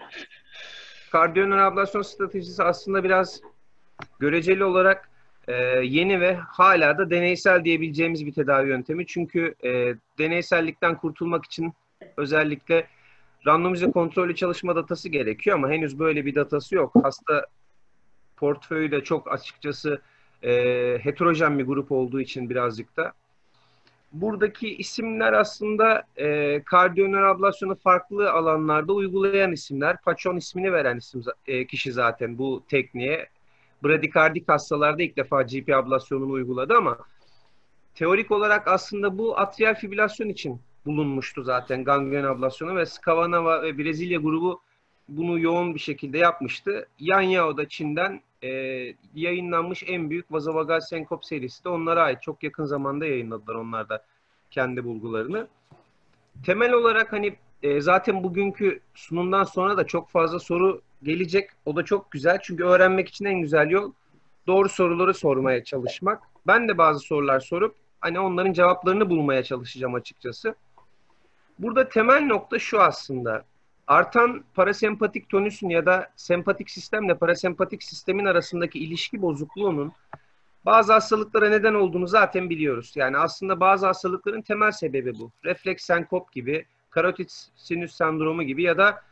Kardiyonör ablasyon stratejisi aslında biraz göreceli olarak yeni ve hala da deneysel diyebileceğimiz bir tedavi yöntemi. Çünkü deneysellikten kurtulmak için özellikle randomize kontrollü çalışma datası gerekiyor ama henüz böyle bir datası yok. Hasta portföyü de çok açıkçası heterojen bir grup olduğu için birazcık da. Buradaki isimler aslında kardiyonör ablasyonu farklı alanlarda uygulayan isimler. Paçon ismini veren kişi zaten bu tekniğe. Bradikardik hastalarda ilk defa GP ablasyonunu uyguladı ama teorik olarak aslında bu atrial fibrilasyon için bulunmuştu zaten ganglion ablasyonu ve Scavanova ve Brezilya grubu bunu yoğun bir şekilde yapmıştı. Yan Yao da Çin'den yayınlanmış en büyük vazovagal senkop serisi de onlara ait. Çok yakın zamanda yayınladılar onlar da kendi bulgularını. Temel olarak hani zaten bugünkü sunumdan sonra da çok fazla soru gelecek. O da çok güzel. Çünkü öğrenmek için en güzel yol doğru soruları sormaya çalışmak. Ben de bazı sorular sorup hani onların cevaplarını bulmaya çalışacağım açıkçası. Burada temel nokta şu aslında. Artan parasempatik tonüsün ya da sempatik sistemle parasempatik sistemin arasındaki ilişki bozukluğunun bazı hastalıklara neden olduğunu zaten biliyoruz. Yani aslında bazı hastalıkların temel sebebi bu. Refleks senkop gibi, karotit sinüs sendromu gibi ya da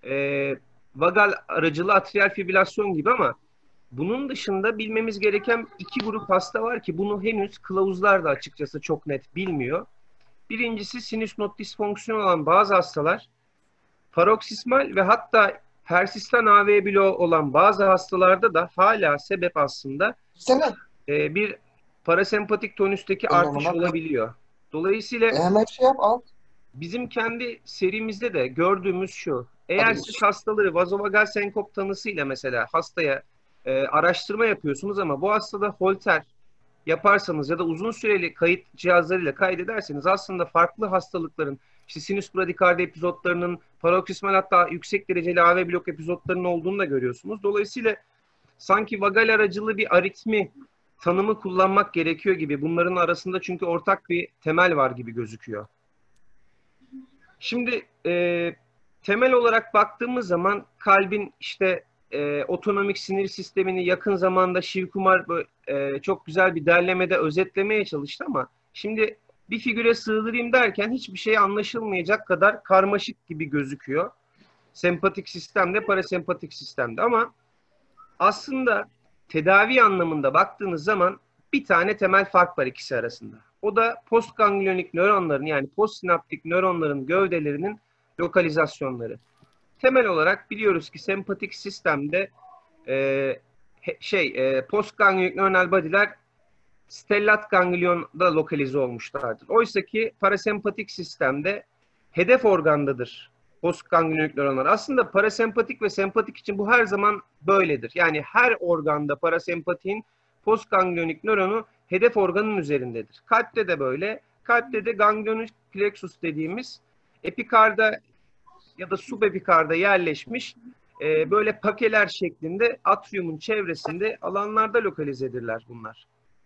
vagal aracılı atrial fibrilasyon gibi ama bunun dışında bilmemiz gereken iki grup hasta var ki bunu henüz kılavuzlar da açıkçası çok net bilmiyor. Birincisi sinüs not disfonksiyonu olan bazı hastalar, paroksismal ve hatta persistan AV bloğu olan bazı hastalarda da hala sebep aslında Sene. bir parasempatik tonüsteki Ben artış ona bak. olabiliyor. Dolayısıyla Hemen şey yap al. bizim kendi serimizde de gördüğümüz şu. Eğer Hadi siz geç. hastaları vazovagal senkop tanısıyla mesela hastaya araştırma yapıyorsunuz ama bu hastada Holter yaparsanız ya da uzun süreli kayıt cihazlarıyla kaydederseniz aslında farklı hastalıkların işte sinüs bradikardi epizotlarının paroksismal hatta yüksek dereceli AV blok epizotlarının olduğunu da görüyorsunuz. Dolayısıyla sanki vagal aracılı bir aritmi tanımı kullanmak gerekiyor gibi. Bunların arasında çünkü ortak bir temel var gibi gözüküyor. Şimdi temel olarak baktığımız zaman kalbin işte otonomik sinir sistemini yakın zamanda Şivkumar çok güzel bir derlemede özetlemeye çalıştı ama şimdi bir figüre sığdırayım derken hiçbir şey anlaşılmayacak kadar karmaşık gibi gözüküyor. Sempatik sistemde, parasempatik sistemde ama aslında tedavi anlamında baktığınız zaman bir tane temel fark var ikisi arasında. O da postgangliyonik nöronların yani postsinaptik nöronların gövdelerinin lokalizasyonları. Temel olarak biliyoruz ki sempatik sistemde postgangliyonik nöronal body'ler stellat ganglionda lokalize olmuşlardır. Oysa ki parasempatik sistemde hedef organdadır postganglionik nöronlar. Aslında parasempatik ve sempatik için bu her zaman böyledir. Yani her organda parasempatiğin postganglionik nöronu hedef organın üzerindedir. Kalpte de böyle. Kalpte de ganglionik plexus dediğimiz epikarda ya da subepikarda yerleşmiş böyle pakeler şeklinde atriumun çevresinde alanlarda lokalizedirler bunlar.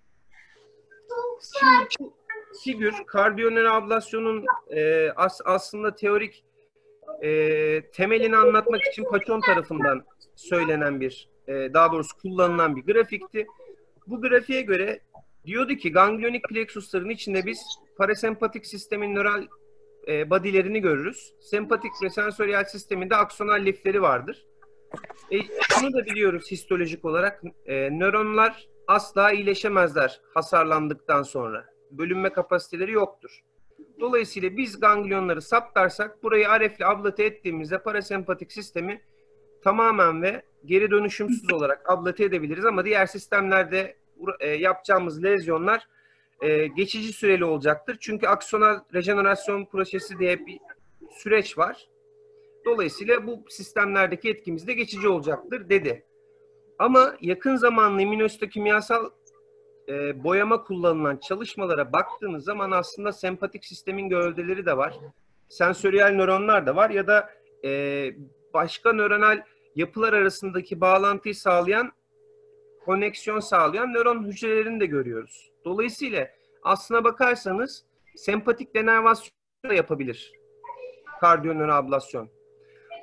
Şimdi bu figür kardiyonel ablasyonun aslında teorik temelini anlatmak için Paçon tarafından söylenen bir, daha doğrusu kullanılan bir grafikti. Bu grafiğe göre diyordu ki ganglionik plexusların içinde biz parasempatik sistemin nöral body'lerini görürüz. Sempatik ve sensöriyel sisteminde aksonal lifleri vardır. Şunu da biliyoruz histolojik olarak nöronlar asla iyileşemezler hasarlandıktan sonra. Bölünme kapasiteleri yoktur. Dolayısıyla biz ganglionları saptarsak burayı RF ile ablate ettiğimizde parasempatik sistemi tamamen ve geri dönüşümsüz olarak ablate edebiliriz ama diğer sistemlerde yapacağımız lezyonlar geçici süreli olacaktır. Çünkü aksonal rejenerasyon prosesi diye bir süreç var. Dolayısıyla bu sistemlerdeki etkimiz de geçici olacaktır dedi. Ama yakın zamanlı immünohistokimyasal boyama kullanılan çalışmalara baktığınız zaman aslında sempatik sistemin gövdeleri de var. Sensöriyel nöronlar da var ya da başka nöronal yapılar arasındaki bağlantıyı sağlayan, koneksiyon sağlayan nöron hücrelerini de görüyoruz. Dolayısıyla aslına bakarsanız sempatik denervasyon da yapabilir kardiyonöral ablasyon.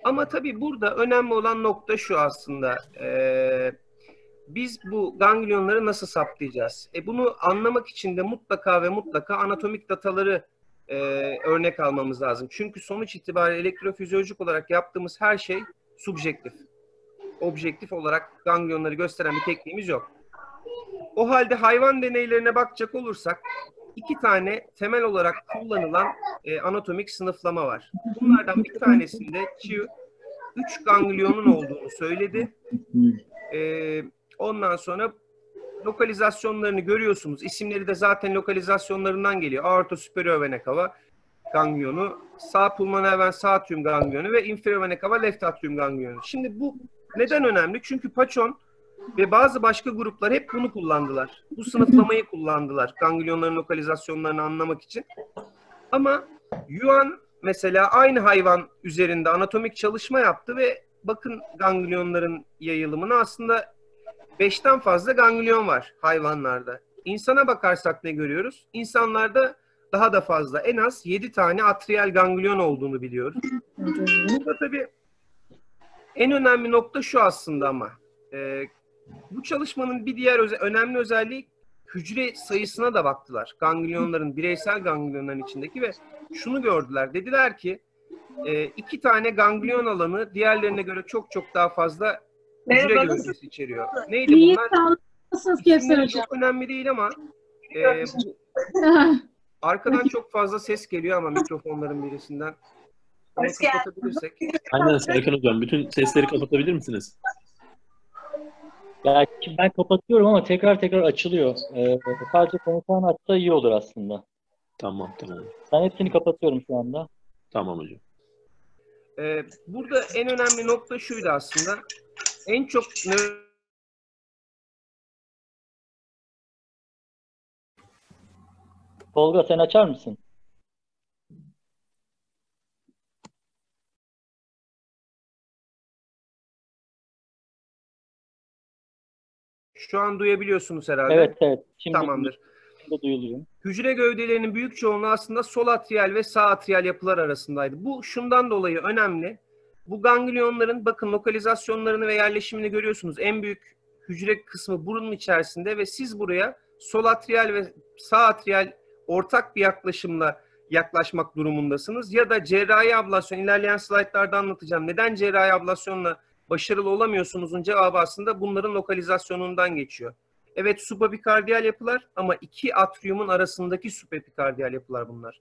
Ama tabii burada önemli olan nokta şu aslında. Biz bu ganglionları nasıl saptayacağız? Bunu anlamak için de mutlaka ve mutlaka anatomik dataları örnek almamız lazım. Çünkü sonuç itibariyle elektrofizyolojik olarak yaptığımız her şey subjektif. Objektif olarak ganglionları gösteren bir tekniğimiz yok. O halde hayvan deneylerine bakacak olursak iki tane temel olarak kullanılan anatomik sınıflama var. Bunlardan bir tanesinde Chiu 3 ganglionun olduğunu söyledi. Ondan sonra lokalizasyonlarını görüyorsunuz. İsimleri de zaten lokalizasyonlarından geliyor. Aorta superior vena cava ganglionu, sağ pulmoner ven sağ atrium ganglionu ve inferior vena cava left atrium ganglionu. Şimdi bu neden önemli? Çünkü Paçon ve bazı başka gruplar hep bunu kullandılar. Bu sınıflamayı kullandılar ganglionların lokalizasyonlarını anlamak için. Ama Yuan mesela aynı hayvan üzerinde anatomik çalışma yaptı ve bakın ganglionların yayılımına aslında 5'ten fazla ganglion var hayvanlarda. İnsana bakarsak ne görüyoruz? İnsanlarda daha da fazla. En az 7 tane atrial ganglion olduğunu biliyoruz. Burada tabii en önemli nokta şu aslında ama. Bu çalışmanın bir diğer önemli özelliği hücre sayısına da baktılar. Ganglionların, bireysel ganglionların içindeki ve şunu gördüler. Dediler ki 2 tane ganglion alanı diğerlerine göre çok çok daha fazla hücre gövdesi içeriyor. Neydi bunlar? İsimleri çok önemli değil ama arkadan çok fazla ses geliyor ama mikrofonların birisinden. Onu kapatabilirsek. Aynen Serkan Hocam. Bütün sesleri kapatabilir misiniz? Ya ben kapatıyorum ama tekrar açılıyor. Sadece konuşan açsa iyi olur aslında. Tamam. Ben hepsini kapatıyorum şu anda. Tamam hocam. Burada en önemli nokta şuydu aslında. En çok Tolga sen açar mısın? şu an duyabiliyorsunuz herhalde. Evet. Şimdi tamamdır. Duyuluyor. Hücre gövdelerinin büyük çoğunluğu aslında sol atriyal ve sağ atriyal yapılar arasındaydı. Bu şundan dolayı önemli. Bu ganglionların bakın lokalizasyonlarını ve yerleşimini görüyorsunuz. En büyük hücre kısmı burunun içerisinde ve siz buraya sol atriyal ve sağ atriyal ortak bir yaklaşımla yaklaşmak durumundasınız. Ya da cerrahi ablasyon, ilerleyen slaytlarda anlatacağım. Neden cerrahi ablasyonla başarılı olamıyorsunuzun cevabı aslında bunların lokalizasyonundan geçiyor. Evet, subapikardiyal yapılar ama iki atriumun arasındaki subapikardiyal yapılar bunlar.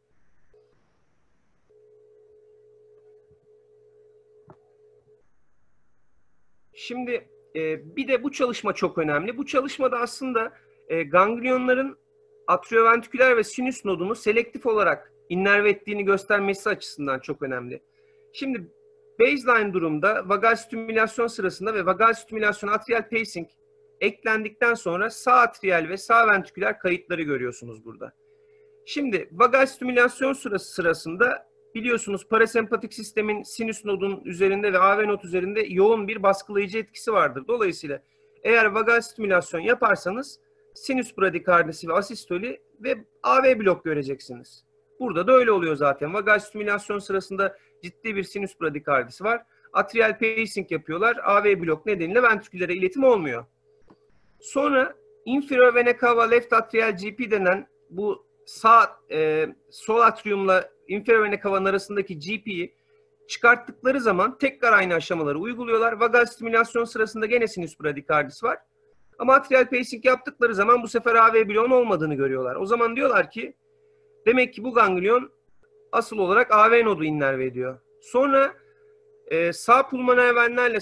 Şimdi bir de bu çalışma çok önemli. Bu çalışmada aslında ganglionların atrioventriküler ve sinüs nodunu selektif olarak innerve ettiğini göstermesi açısından çok önemli. Şimdi baseline durumda vagal stimülasyon sırasında ve vagal stimülasyon atrial pacing eklendikten sonra sağ atriyal ve sağ ventriküler kayıtları görüyorsunuz burada. Şimdi vagal stimülasyon sırasında biliyorsunuz parasempatik sistemin sinüs nodun üzerinde ve AV nod üzerinde yoğun bir baskılayıcı etkisi vardır. Dolayısıyla eğer vagal stimülasyon yaparsanız sinüs bradikardisi ve asistoli ve AV blok göreceksiniz. Burada da öyle oluyor zaten. Vagal stimülasyon sırasında ciddi bir sinüs bradikardisi var. Atrial pacing yapıyorlar. AV blok nedeniyle ventrikülere iletim olmuyor. Sonra inferior vena cava left atrial GP denen bu sol atriumla inferior vena cava'nın arasındaki GP'yi çıkarttıkları zaman tekrar aynı aşamaları uyguluyorlar. Vagal stimülasyon sırasında gene sinüs bradikardisi var. Ama atrial pacing yaptıkları zaman bu sefer AV bloğun olmadığını görüyorlar. O zaman diyorlar ki demek ki bu ganglion asıl olarak AV nodu innerve ediyor. Sonra sağ pulmoner venlerle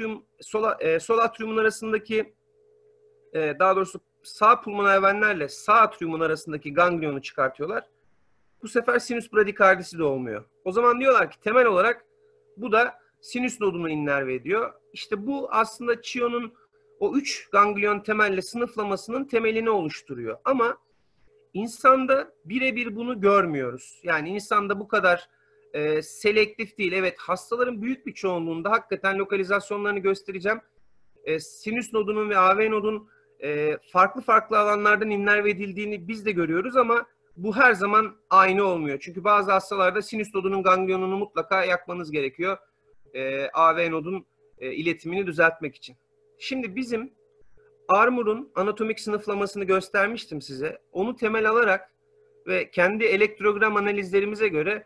sol atriumun arasındaki daha doğrusu sağ pulmoner venlerle sağ atriumun arasındaki ganglionu çıkartıyorlar. Bu sefer sinüs bradikardisi de olmuyor. O zaman diyorlar ki temel olarak bu da sinüs nodunu innerve ediyor. İşte bu aslında Chio'nun o 3 ganglion temelle sınıflamasının temelini oluşturuyor. Ama insanda birebir bunu görmüyoruz. Yani insanda bu kadar selektif değil. Evet, hastaların büyük bir çoğunluğunda hakikaten lokalizasyonlarını göstereceğim. Sinüs nodunun ve AV nodun farklı alanlardan innerve edildiğini biz de görüyoruz ama bu her zaman aynı olmuyor. Çünkü bazı hastalarda sinüs nodunun ganglionunu mutlaka yakmanız gerekiyor. AV nodun iletimini düzeltmek için. Şimdi bizim Armor'un anatomik sınıflamasını göstermiştim size. Onu temel alarak ve kendi elektrogram analizlerimize göre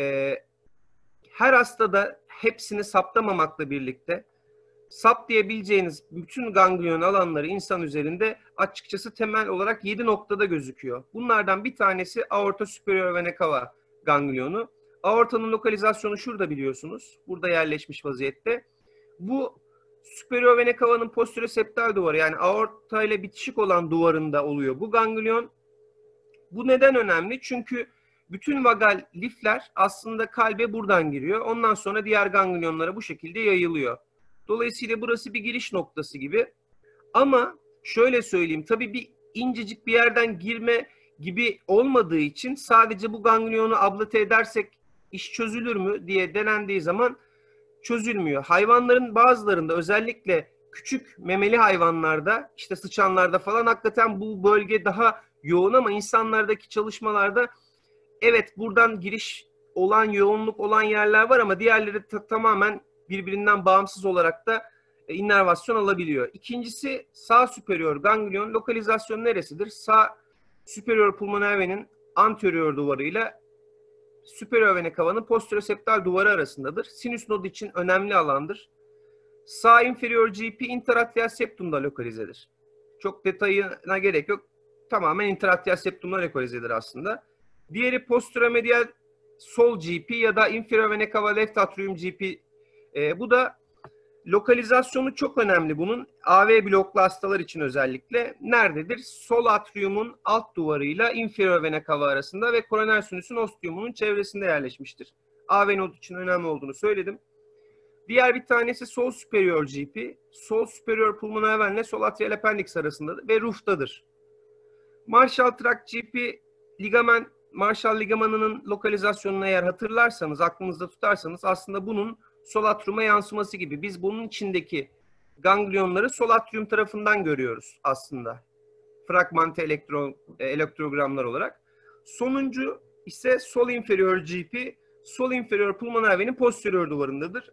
her hastada hepsini saptamamakla birlikte saptayabileceğiniz bütün ganglion alanları insan üzerinde açıkçası temel olarak 7 noktada gözüküyor. Bunlardan bir tanesi aorta superior vena cava ganglionu. Aortanın lokalizasyonu şurada biliyorsunuz. Burada yerleşmiş vaziyette. Bu superior vena cava'nın posteroseptal duvarı, yani aorta ile bitişik olan duvarında oluyor bu ganglion. Bu neden önemli? Çünkü bütün vagal lifler aslında kalbe buradan giriyor. Ondan sonra diğer ganglionlara bu şekilde yayılıyor. Dolayısıyla burası bir giriş noktası gibi. Ama şöyle söyleyeyim, tabii bir incecik bir yerden girme gibi olmadığı için sadece bu ganglionu ablate edersek iş çözülür mü diye denendiği zaman çözülmüyor. Hayvanların bazılarında, özellikle küçük memeli hayvanlarda, işte sıçanlarda falan hakikaten bu bölge daha yoğun ama insanlardaki çalışmalarda evet buradan giriş olan, yoğunluk olan yerler var ama diğerleri tamamen birbirinden bağımsız olarak da innervasyon alabiliyor. İkincisi sağ superior ganglion lokalizasyonu neresidir? Sağ superior pulmoner venin anterior duvarıyla superior vena cava'nın posteroseptal duvarı arasındadır. Sinüs nodu için önemli alandır. Sağ inferior GP interatrial septumda lokalizedir. Çok detayına gerek yok. Tamamen interatrial septumda lokalizedir aslında. Diğeri posteromedial sol GP ya da inferior vena cava left atrium GP. Bu da lokalizasyonu çok önemli bunun. AV bloklu hastalar için özellikle. Nerededir? Sol atriumun alt duvarıyla inferior vena cava arasında ve koroner sinüsün ostiumunun çevresinde yerleşmiştir. AV nod için önemli olduğunu söyledim. Diğer bir tanesi sol superior GP. Sol superior pulmoner venle sol atrial appendix arasındadır ve roof'tadır. Marshall tract GP ligamen, Marshall ligamanının lokalizasyonunu eğer hatırlarsanız, aklınızda tutarsanız aslında bunun sol atriuma yansıması gibi. Biz bunun içindeki ganglionları sol atrium tarafından görüyoruz aslında. Fragmente elektrogramlar olarak. Sonuncu ise sol inferior GP, sol inferior pulmoner venin posterior duvarındadır.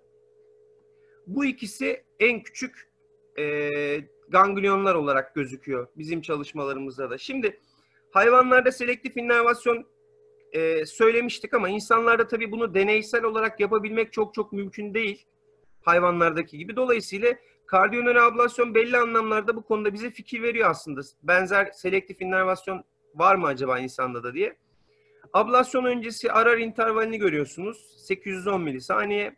Bu ikisi en küçük ganglionlar olarak gözüküyor bizim çalışmalarımızda da. Şimdi hayvanlarda selektif innervasyon söylemiştik ama insanlarda tabii bunu deneysel olarak yapabilmek çok mümkün değil. Hayvanlardaki gibi. Dolayısıyla kardiyonöral ablasyon belli anlamlarda bu konuda bize fikir veriyor aslında. Benzer selektif innervasyon var mı acaba insanda da diye. Ablasyon öncesi arar intervalini görüyorsunuz. 810 milisaniye.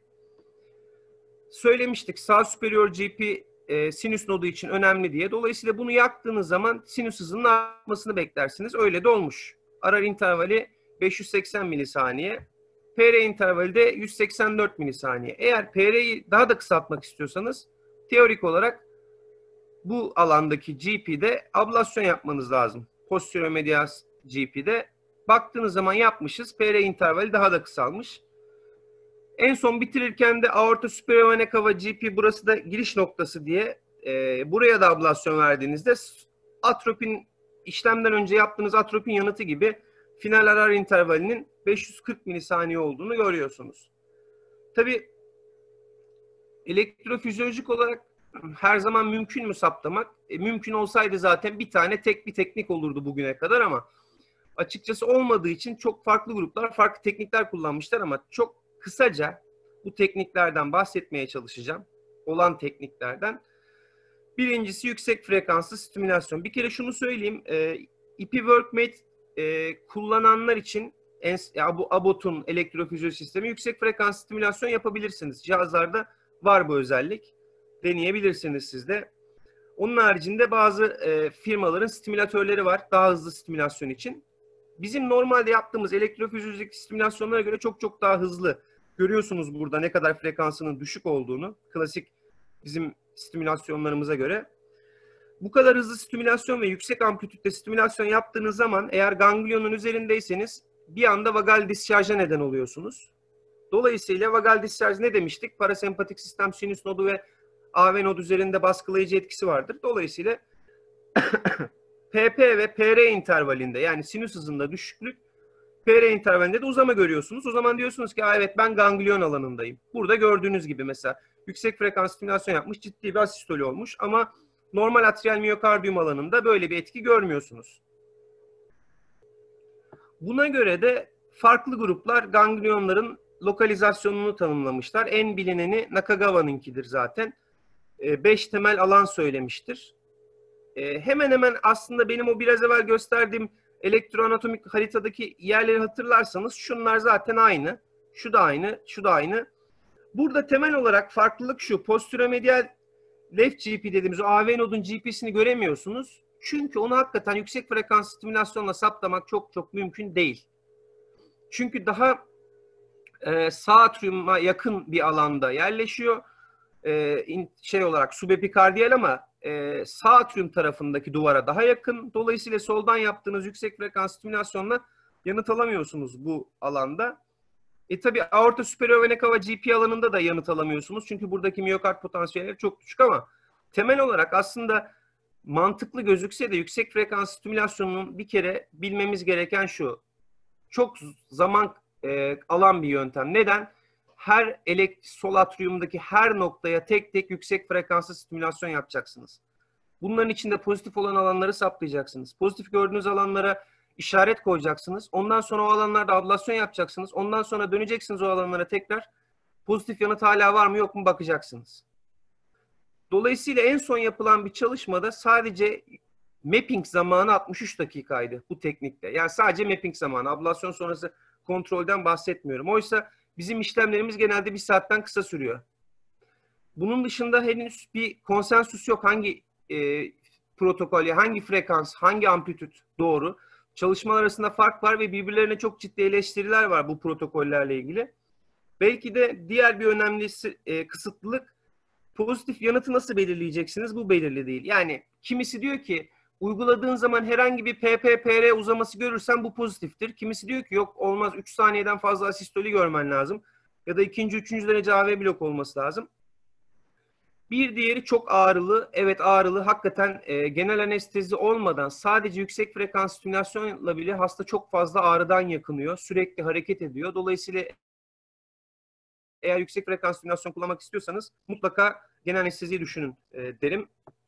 Söylemiştik sağ superior GP sinüs nodu için önemli diye. Dolayısıyla bunu yaktığınız zaman sinüs hızının artmasını beklersiniz. Öyle de olmuş. Arar intervali 580 milisaniye. PR intervali de 184 milisaniye. Eğer PR'yi daha da kısaltmak istiyorsanız teorik olarak bu alandaki GP'de ablasyon yapmanız lazım. Posterior medial GP'de. Baktığınız zaman yapmışız. PR intervali daha da kısalmış. En son bitirirken de aorta superior vena cava GP, burası da giriş noktası diye buraya da ablasyon verdiğinizde atropin, işlemden önce yaptığınız atropin yanıtı gibi final arar intervalinin 540 milisaniye olduğunu görüyorsunuz. Tabii elektrofizyolojik olarak her zaman mümkün mü saptamak? Mümkün olsaydı zaten bir tane tek bir teknik olurdu bugüne kadar ama açıkçası olmadığı için çok farklı gruplar farklı teknikler kullanmışlar ama çok kısaca bu tekniklerden bahsetmeye çalışacağım. Olan tekniklerden. Birincisi yüksek frekanslı stimülasyon. Bir kere şunu söyleyeyim. İpi WorkMate kullananlar için bu Abbott'un elektrofizyoloji sistemi yüksek frekans stimülasyon yapabilirsiniz. Cihazlarda var bu özellik. Deneyebilirsiniz siz de. Onun haricinde bazı firmaların stimülatörleri var. Daha hızlı stimülasyon için. Bizim normalde yaptığımız elektrofizyolojik stimülasyonlara göre çok daha hızlı. Görüyorsunuz burada ne kadar frekansının düşük olduğunu. Klasik bizim stimülasyonlarımıza göre. Bu kadar hızlı stimülasyon ve yüksek amplitüde stimülasyon yaptığınız zaman eğer ganglionun üzerindeyseniz bir anda vagal discharge'a neden oluyorsunuz. Dolayısıyla vagal discharge ne demiştik? Parasempatik sistem sinüs nodu ve AV nodu üzerinde baskılayıcı etkisi vardır. Dolayısıyla PP ve PR intervalinde, yani sinüs hızında düşüklük PR intervalinde de uzama görüyorsunuz. O zaman diyorsunuz ki evet ben ganglion alanındayım. Burada gördüğünüz gibi mesela yüksek frekans stimülasyon yapmış, ciddi bir asistoli olmuş ama normal atrial miyokardiyum alanında böyle bir etki görmüyorsunuz. Buna göre de farklı gruplar ganglionların lokalizasyonunu tanımlamışlar. En bilineni Nakagawa'nınkidir zaten. 5 temel alan söylemiştir. Hemen hemen aslında benim o biraz evvel gösterdiğim elektroanatomik haritadaki yerleri hatırlarsanız şunlar zaten aynı. Şu da aynı, şu da aynı. Burada temel olarak farklılık şu. Posteromedial left GP dediğimiz o AV nodun GP'sini göremiyorsunuz. Çünkü onu hakikaten yüksek frekans stimülasyonla saptamak çok çok mümkün değil. Çünkü daha sağ atriuma yakın bir alanda yerleşiyor. Şey olarak subepikardiyal ama sağ atrium tarafındaki duvara daha yakın. Dolayısıyla soldan yaptığınız yüksek frekans stimülasyonla yanıt alamıyorsunuz bu alanda. Tabii aorta superior vena cava GP alanında da yanıt alamıyorsunuz. Çünkü buradaki miyokard potansiyelleri çok düşük ama temel olarak aslında mantıklı gözükse de yüksek frekans stimülasyonunun bir kere bilmemiz gereken şu. Çok zaman alan bir yöntem. Neden? Her sol atriumdaki her noktaya tek tek yüksek frekanslı stimülasyon yapacaksınız. Bunların içinde pozitif olan alanları saptayacaksınız. Pozitif gördüğünüz alanlara işaret koyacaksınız. Ondan sonra o alanlarda ablasyon yapacaksınız. Ondan sonra döneceksiniz o alanlara tekrar. Pozitif yanıt hala var mı yok mu bakacaksınız. Dolayısıyla en son yapılan bir çalışmada sadece mapping zamanı 63 dakikaydı bu teknikte. Yani sadece mapping zamanı. Ablasyon sonrası kontrolden bahsetmiyorum. Oysa bizim işlemlerimiz genelde 1 saatten kısa sürüyor. Bunun dışında henüz bir konsensüs yok. Hangi protokol, hangi frekans, hangi amplitüt doğru. Çalışmalar arasında fark var ve birbirlerine çok ciddi eleştiriler var bu protokollerle ilgili. Belki de diğer bir önemli kısıtlılık, pozitif yanıtı nasıl belirleyeceksiniz? Bu belirli değil. Yani kimisi diyor ki uyguladığın zaman herhangi bir PP-PR uzaması görürsen bu pozitiftir. Kimisi diyor ki yok olmaz 3 saniyeden fazla asistoli görmen lazım. Ya da 2. 3. derece AV blok olması lazım. Bir diğeri çok ağrılı. Evet ağrılı. Hakikaten genel anestezi olmadan sadece yüksek frekans stimülasyonla bile hasta çok fazla ağrıdan yakınıyor. Sürekli hareket ediyor. Dolayısıyla eğer yüksek frekans stimülasyon kullanmak istiyorsanız mutlaka genel anesteziyi düşünün derim.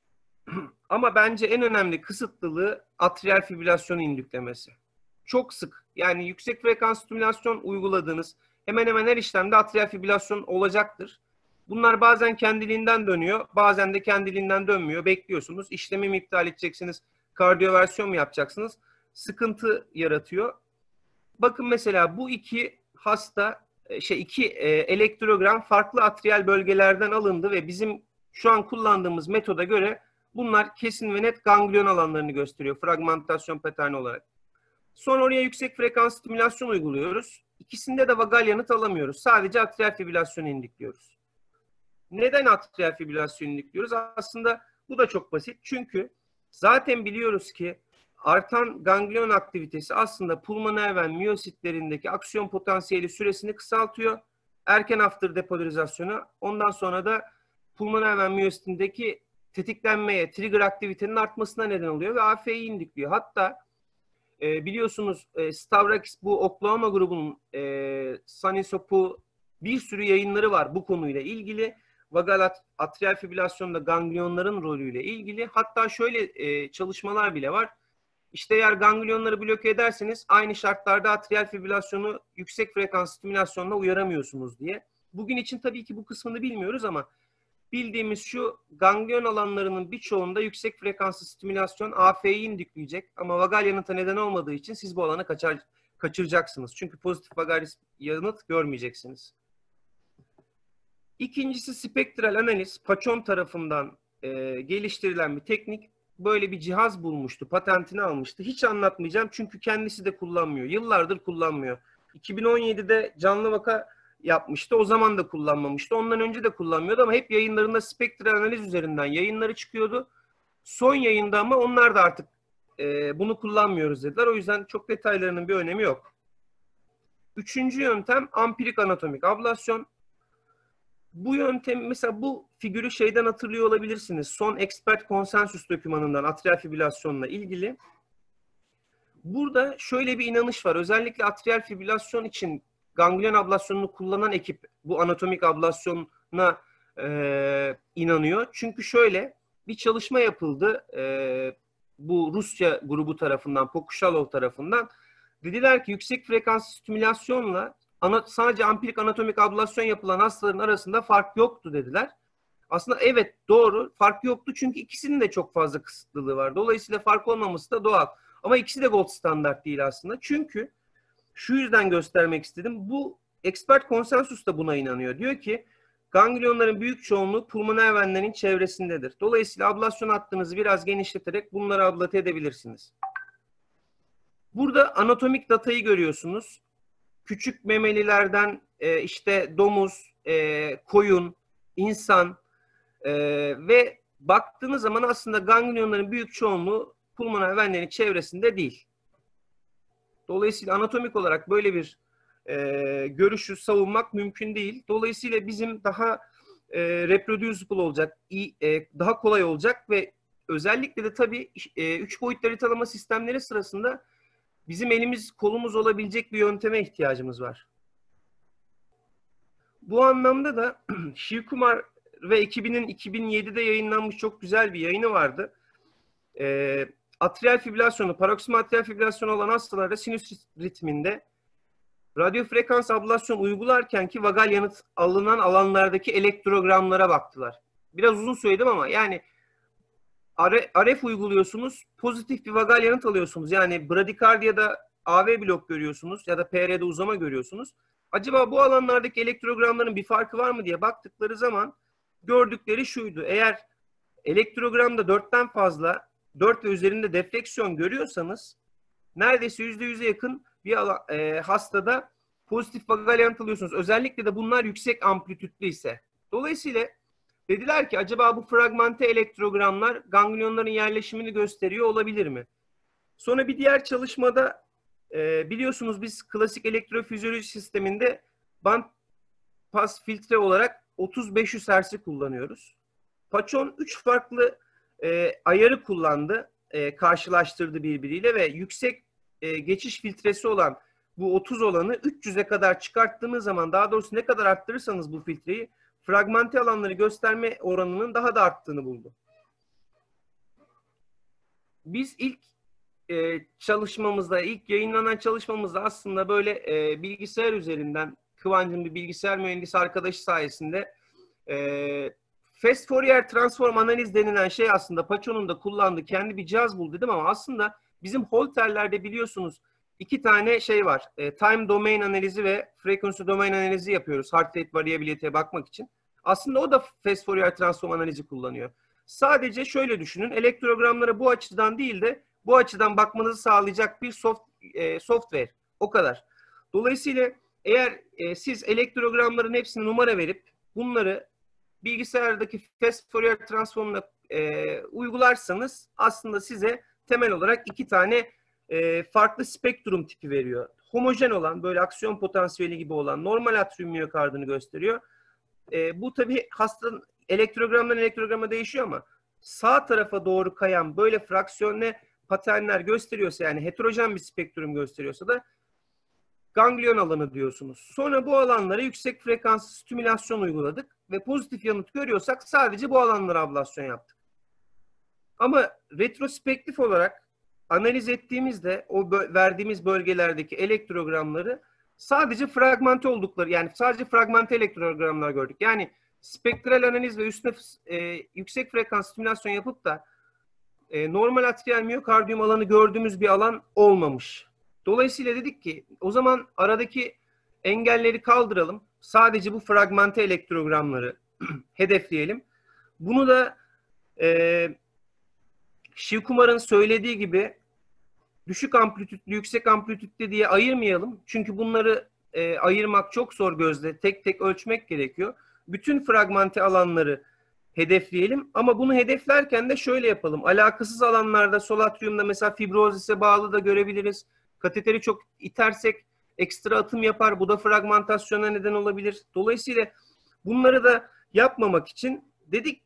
Ama bence en önemli kısıtlılığı atrial fibrilasyonu indüklemesi. Çok sık yani yüksek frekans stimülasyon uyguladığınız hemen hemen her işlemde atrial fibrilasyon olacaktır. Bunlar bazen kendiliğinden dönüyor, bazen de kendiliğinden dönmüyor. Bekliyorsunuz. İşlemi mi iptal edeceksiniz, kardiyoversiyon mu yapacaksınız? Sıkıntı yaratıyor. Bakın mesela bu iki hasta, elektrogram farklı atrial bölgelerden alındı ve bizim şu an kullandığımız metoda göre bunlar kesin ve net ganglion alanlarını gösteriyor fragmentasyon paterni olarak. Sonra oraya yüksek frekans stimülasyon uyguluyoruz. İkisinde de vagal yanıt alamıyoruz. Sadece atrial fibrilasyonu indikliyoruz. Neden atrial fibrilasyonu indikliyoruz? Aslında bu da çok basit. Çünkü zaten biliyoruz ki artan ganglion aktivitesi aslında pulmoner ven miyositlerindeki aksiyon potansiyeli süresini kısaltıyor. Erken after depolarizasyonu, ondan sonra da pulmoner ven miyositindeki tetiklenmeye, trigger aktivitenin artmasına neden oluyor ve AF'yi indikliyor. Hatta biliyorsunuz Stavrakis bu Oklahoma grubunun Sanisop'u bir sürü yayınları var bu konuyla ilgili. Vagal atrial fibrilasyonda ganglionların rolüyle ilgili. Hatta şöyle çalışmalar bile var. İşte eğer ganglionları bloke ederseniz aynı şartlarda atrial fibrilasyonu yüksek frekans stimülasyonla uyaramıyorsunuz diye. Bugün için tabii ki bu kısmını bilmiyoruz ama bildiğimiz şu, ganglion alanlarının birçoğunda yüksek frekanslı stimülasyon AF'yi indükleyecek ama vagal yanıta neden olmadığı için siz bu alanı kaçıracaksınız. Çünkü pozitif vagal yanıt görmeyeceksiniz. İkincisi spektral analiz. Paçon tarafından geliştirilen bir teknik. Böyle bir cihaz bulmuştu, patentini almıştı. Hiç anlatmayacağım çünkü kendisi de kullanmıyor. Yıllardır kullanmıyor. 2017'de canlı vaka yapmıştı. O zaman da kullanmamıştı. Ondan önce de kullanmıyordu ama hep yayınlarında spektral analiz üzerinden yayınları çıkıyordu. Son yayında ama onlar da artık bunu kullanmıyoruz dediler. O yüzden çok detaylarının bir önemi yok. Üçüncü yöntem ampirik anatomik ablasyon. Bu yöntem, mesela bu figürü şeyden hatırlıyor olabilirsiniz. Son expert konsensüs dokümanından atrial fibrilasyonla ilgili. Burada şöyle bir inanış var. Özellikle atrial fibrilasyon için ganglion ablasyonunu kullanan ekip bu anatomik ablasyona inanıyor. Çünkü şöyle bir çalışma yapıldı. Bu Rusya grubu tarafından, Pokushalov tarafından. Dediler ki yüksek frekanslı stimülasyonla sadece ampirik anatomik ablasyon yapılan hastaların arasında fark yoktu dediler. Aslında evet doğru fark yoktu çünkü ikisinin de çok fazla kısıtlılığı var. Dolayısıyla fark olmaması da doğal. Ama ikisi de gold standart değil aslında. Çünkü şu yüzden göstermek istedim. Bu expert konsensus da buna inanıyor. Diyor ki ganglionların büyük çoğunluğu pulmoner venlerin çevresindedir. Dolayısıyla ablasyon hattınızı biraz genişleterek bunları ablate edebilirsiniz. Burada anatomik datayı görüyorsunuz. Küçük memelilerden işte domuz, koyun, insan ve baktığınız zaman aslında ganglionların büyük çoğunluğu pulmoner venlerin çevresinde değil. Dolayısıyla anatomik olarak böyle bir görüşü savunmak mümkün değil. Dolayısıyla bizim daha reproducible olacak, daha kolay olacak ve özellikle de tabii 3 boyutlu haritalama sistemleri sırasında bizim elimiz kolumuz olabilecek bir yönteme ihtiyacımız var. Bu anlamda da Shivkumar ve ekibinin 2007'de yayınlanmış çok güzel bir yayını vardı. Atrial fibrilasyonu, paroksimal atrial fibrilasyonu olan hastalarda sinüs ritminde radyo frekans ablasyon uygularken ki vagal yanıt alınan alanlardaki elektrogramlara baktılar. Biraz uzun söyledim ama yani RF uyguluyorsunuz, pozitif bir vagal yanıt alıyorsunuz. Yani bradikardiyada AV blok görüyorsunuz ya da PR'de uzama görüyorsunuz. Acaba bu alanlardaki elektrogramların bir farkı var mı diye baktıkları zaman gördükleri şuydu. Eğer elektrogramda 4'ten fazla, 4 ve üzerinde defleksiyon görüyorsanız neredeyse %100'e yakın bir hastada pozitif vagal yanıt alıyorsunuz. Özellikle de bunlar yüksek amplitütlü ise. Dolayısıyla dediler ki acaba bu fragmente elektrogramlar ganglionların yerleşimini gösteriyor olabilir mi? Sonra bir diğer çalışmada biliyorsunuz biz klasik elektrofizyoloji sisteminde band pas filtre olarak 30-500 Hz'i kullanıyoruz. Paçon 3 farklı ayarı kullandı, karşılaştırdı birbiriyle ve yüksek geçiş filtresi olan bu 30 olanı 300'e kadar çıkarttığınız zaman, daha doğrusu ne kadar arttırırsanız bu filtreyi, fragmente alanları gösterme oranının daha da arttığını buldu. Biz ilk çalışmamızda, ilk yayınlanan çalışmamızda aslında böyle bilgisayar üzerinden, Kıvancı'nın bir bilgisayar mühendisi arkadaşı sayesinde Fast Fourier Transform analiz denilen şey aslında Paçon'un da kullandığı kendi bir cihaz buldu dedim ama aslında bizim Holter'lerde biliyorsunuz 2 tane şey var. Time domain analizi ve frequency domain analizi yapıyoruz. Heart rate variability'ye bakmak için. Aslında o da Fast Fourier Transform analizi kullanıyor. Sadece şöyle düşünün. Elektrogramlara bu açıdan değil de bu açıdan bakmanızı sağlayacak bir software. O kadar. Dolayısıyla eğer siz elektrogramların hepsine numara verip bunları bilgisayardaki Fast Fourier Transform'la uygularsanız aslında size temel olarak 2 tane farklı spektrum tipi veriyor. Homojen olan, böyle aksiyon potansiyeli gibi olan normal atrium miyokardını gösteriyor. Bu tabii hastanın elektrogramdan elektrograma değişiyor ama sağ tarafa doğru kayan böyle fraksiyonlu paternler gösteriyorsa, yani heterojen bir spektrum gösteriyorsa da ganglion alanı diyorsunuz. Sonra bu alanlara yüksek frekanslı stimülasyon uyguladık ve pozitif yanıt görüyorsak sadece bu alanlara ablasyon yaptık. Ama retrospektif olarak analiz ettiğimizde o verdiğimiz bölgelerdeki elektrogramları sadece fragmente oldukları, yani sadece fragmente elektrogramlar gördük. Yani spektral analiz ve üstüne yüksek frekans stimülasyon yapıp da normal atrial miyokardiyum alanı gördüğümüz bir alan olmamış. Dolayısıyla dedik ki o zaman aradaki engelleri kaldıralım. Sadece bu fragmente elektrogramları hedefleyelim. Bunu da Shivkumar'ın söylediği gibi düşük amplitütlü, yüksek amplitütlü diye ayırmayalım. Çünkü bunları ayırmak çok zor gözle. Tek tek ölçmek gerekiyor. Bütün fragmente alanları hedefleyelim. Ama bunu hedeflerken de şöyle yapalım. Alakasız alanlarda sol atriumda mesela fibrozise bağlı da görebiliriz. Kateteri çok itersek ekstra atım yapar. Bu da fragmentasyona neden olabilir. Dolayısıyla bunları da yapmamak için dedik ki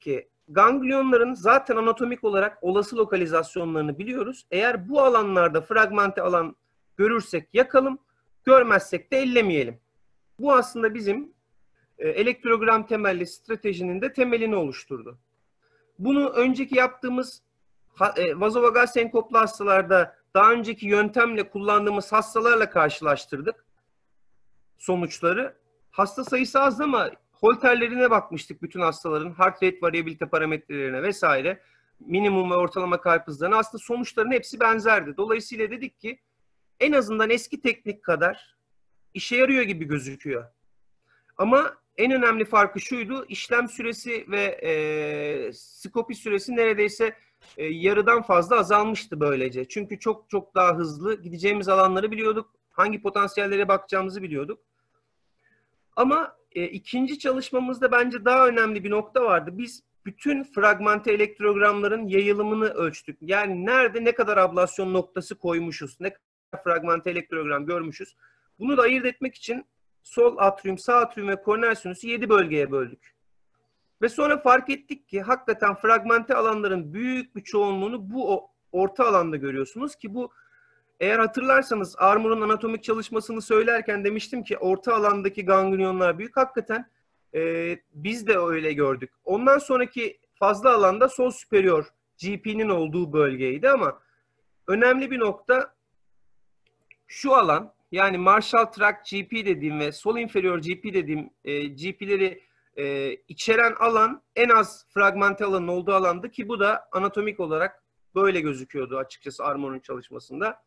ganglionların zaten anatomik olarak olası lokalizasyonlarını biliyoruz. Eğer bu alanlarda fragmente alan görürsek yakalım, görmezsek de ellemeyelim. Bu aslında bizim elektrogram temelli stratejinin de temelini oluşturdu. Bunu önceki yaptığımız vazovagal senkoplu hastalarda daha önceki yöntemle kullandığımız hastalarla karşılaştırdık sonuçları. Hasta sayısı az ama holterlerine bakmıştık bütün hastaların. Heart rate variabilite parametrelerine vesaire. Minimum ve ortalama kalp hızlarına. Aslında sonuçların hepsi benzerdi. Dolayısıyla dedik ki en azından eski teknik kadar işe yarıyor gibi gözüküyor. Ama en önemli farkı şuydu. İşlem süresi ve skopi süresi neredeyse yarıdan fazla azalmıştı böylece. Çünkü çok çok daha hızlı gideceğimiz alanları biliyorduk. Hangi potansiyellere bakacağımızı biliyorduk. Ama ikinci çalışmamızda bence daha önemli bir nokta vardı. Biz bütün fragmente elektrogramların yayılımını ölçtük. Yani nerede ne kadar ablasyon noktası koymuşuz, ne kadar fragmente elektrogram görmüşüz. Bunu da ayırt etmek için sol atrium, sağ atrium ve koroner sinüsü 7 bölgeye böldük. Ve sonra fark ettik ki hakikaten fragmente alanların büyük bir çoğunluğunu bu orta alanda görüyorsunuz ki bu, eğer hatırlarsanız Armour'un anatomik çalışmasını söylerken demiştim ki orta alandaki ganglionlar büyük. Hakikaten biz de öyle gördük. Ondan sonraki fazla alanda sol superior GP'nin olduğu bölgeydi ama önemli bir nokta şu alan, yani Marshall Tract GP dediğim ve sol inferior GP dediğim GP'leri içeren alan en az fragmente alanın olduğu alandı ki bu da anatomik olarak böyle gözüküyordu açıkçası Armour'un çalışmasında.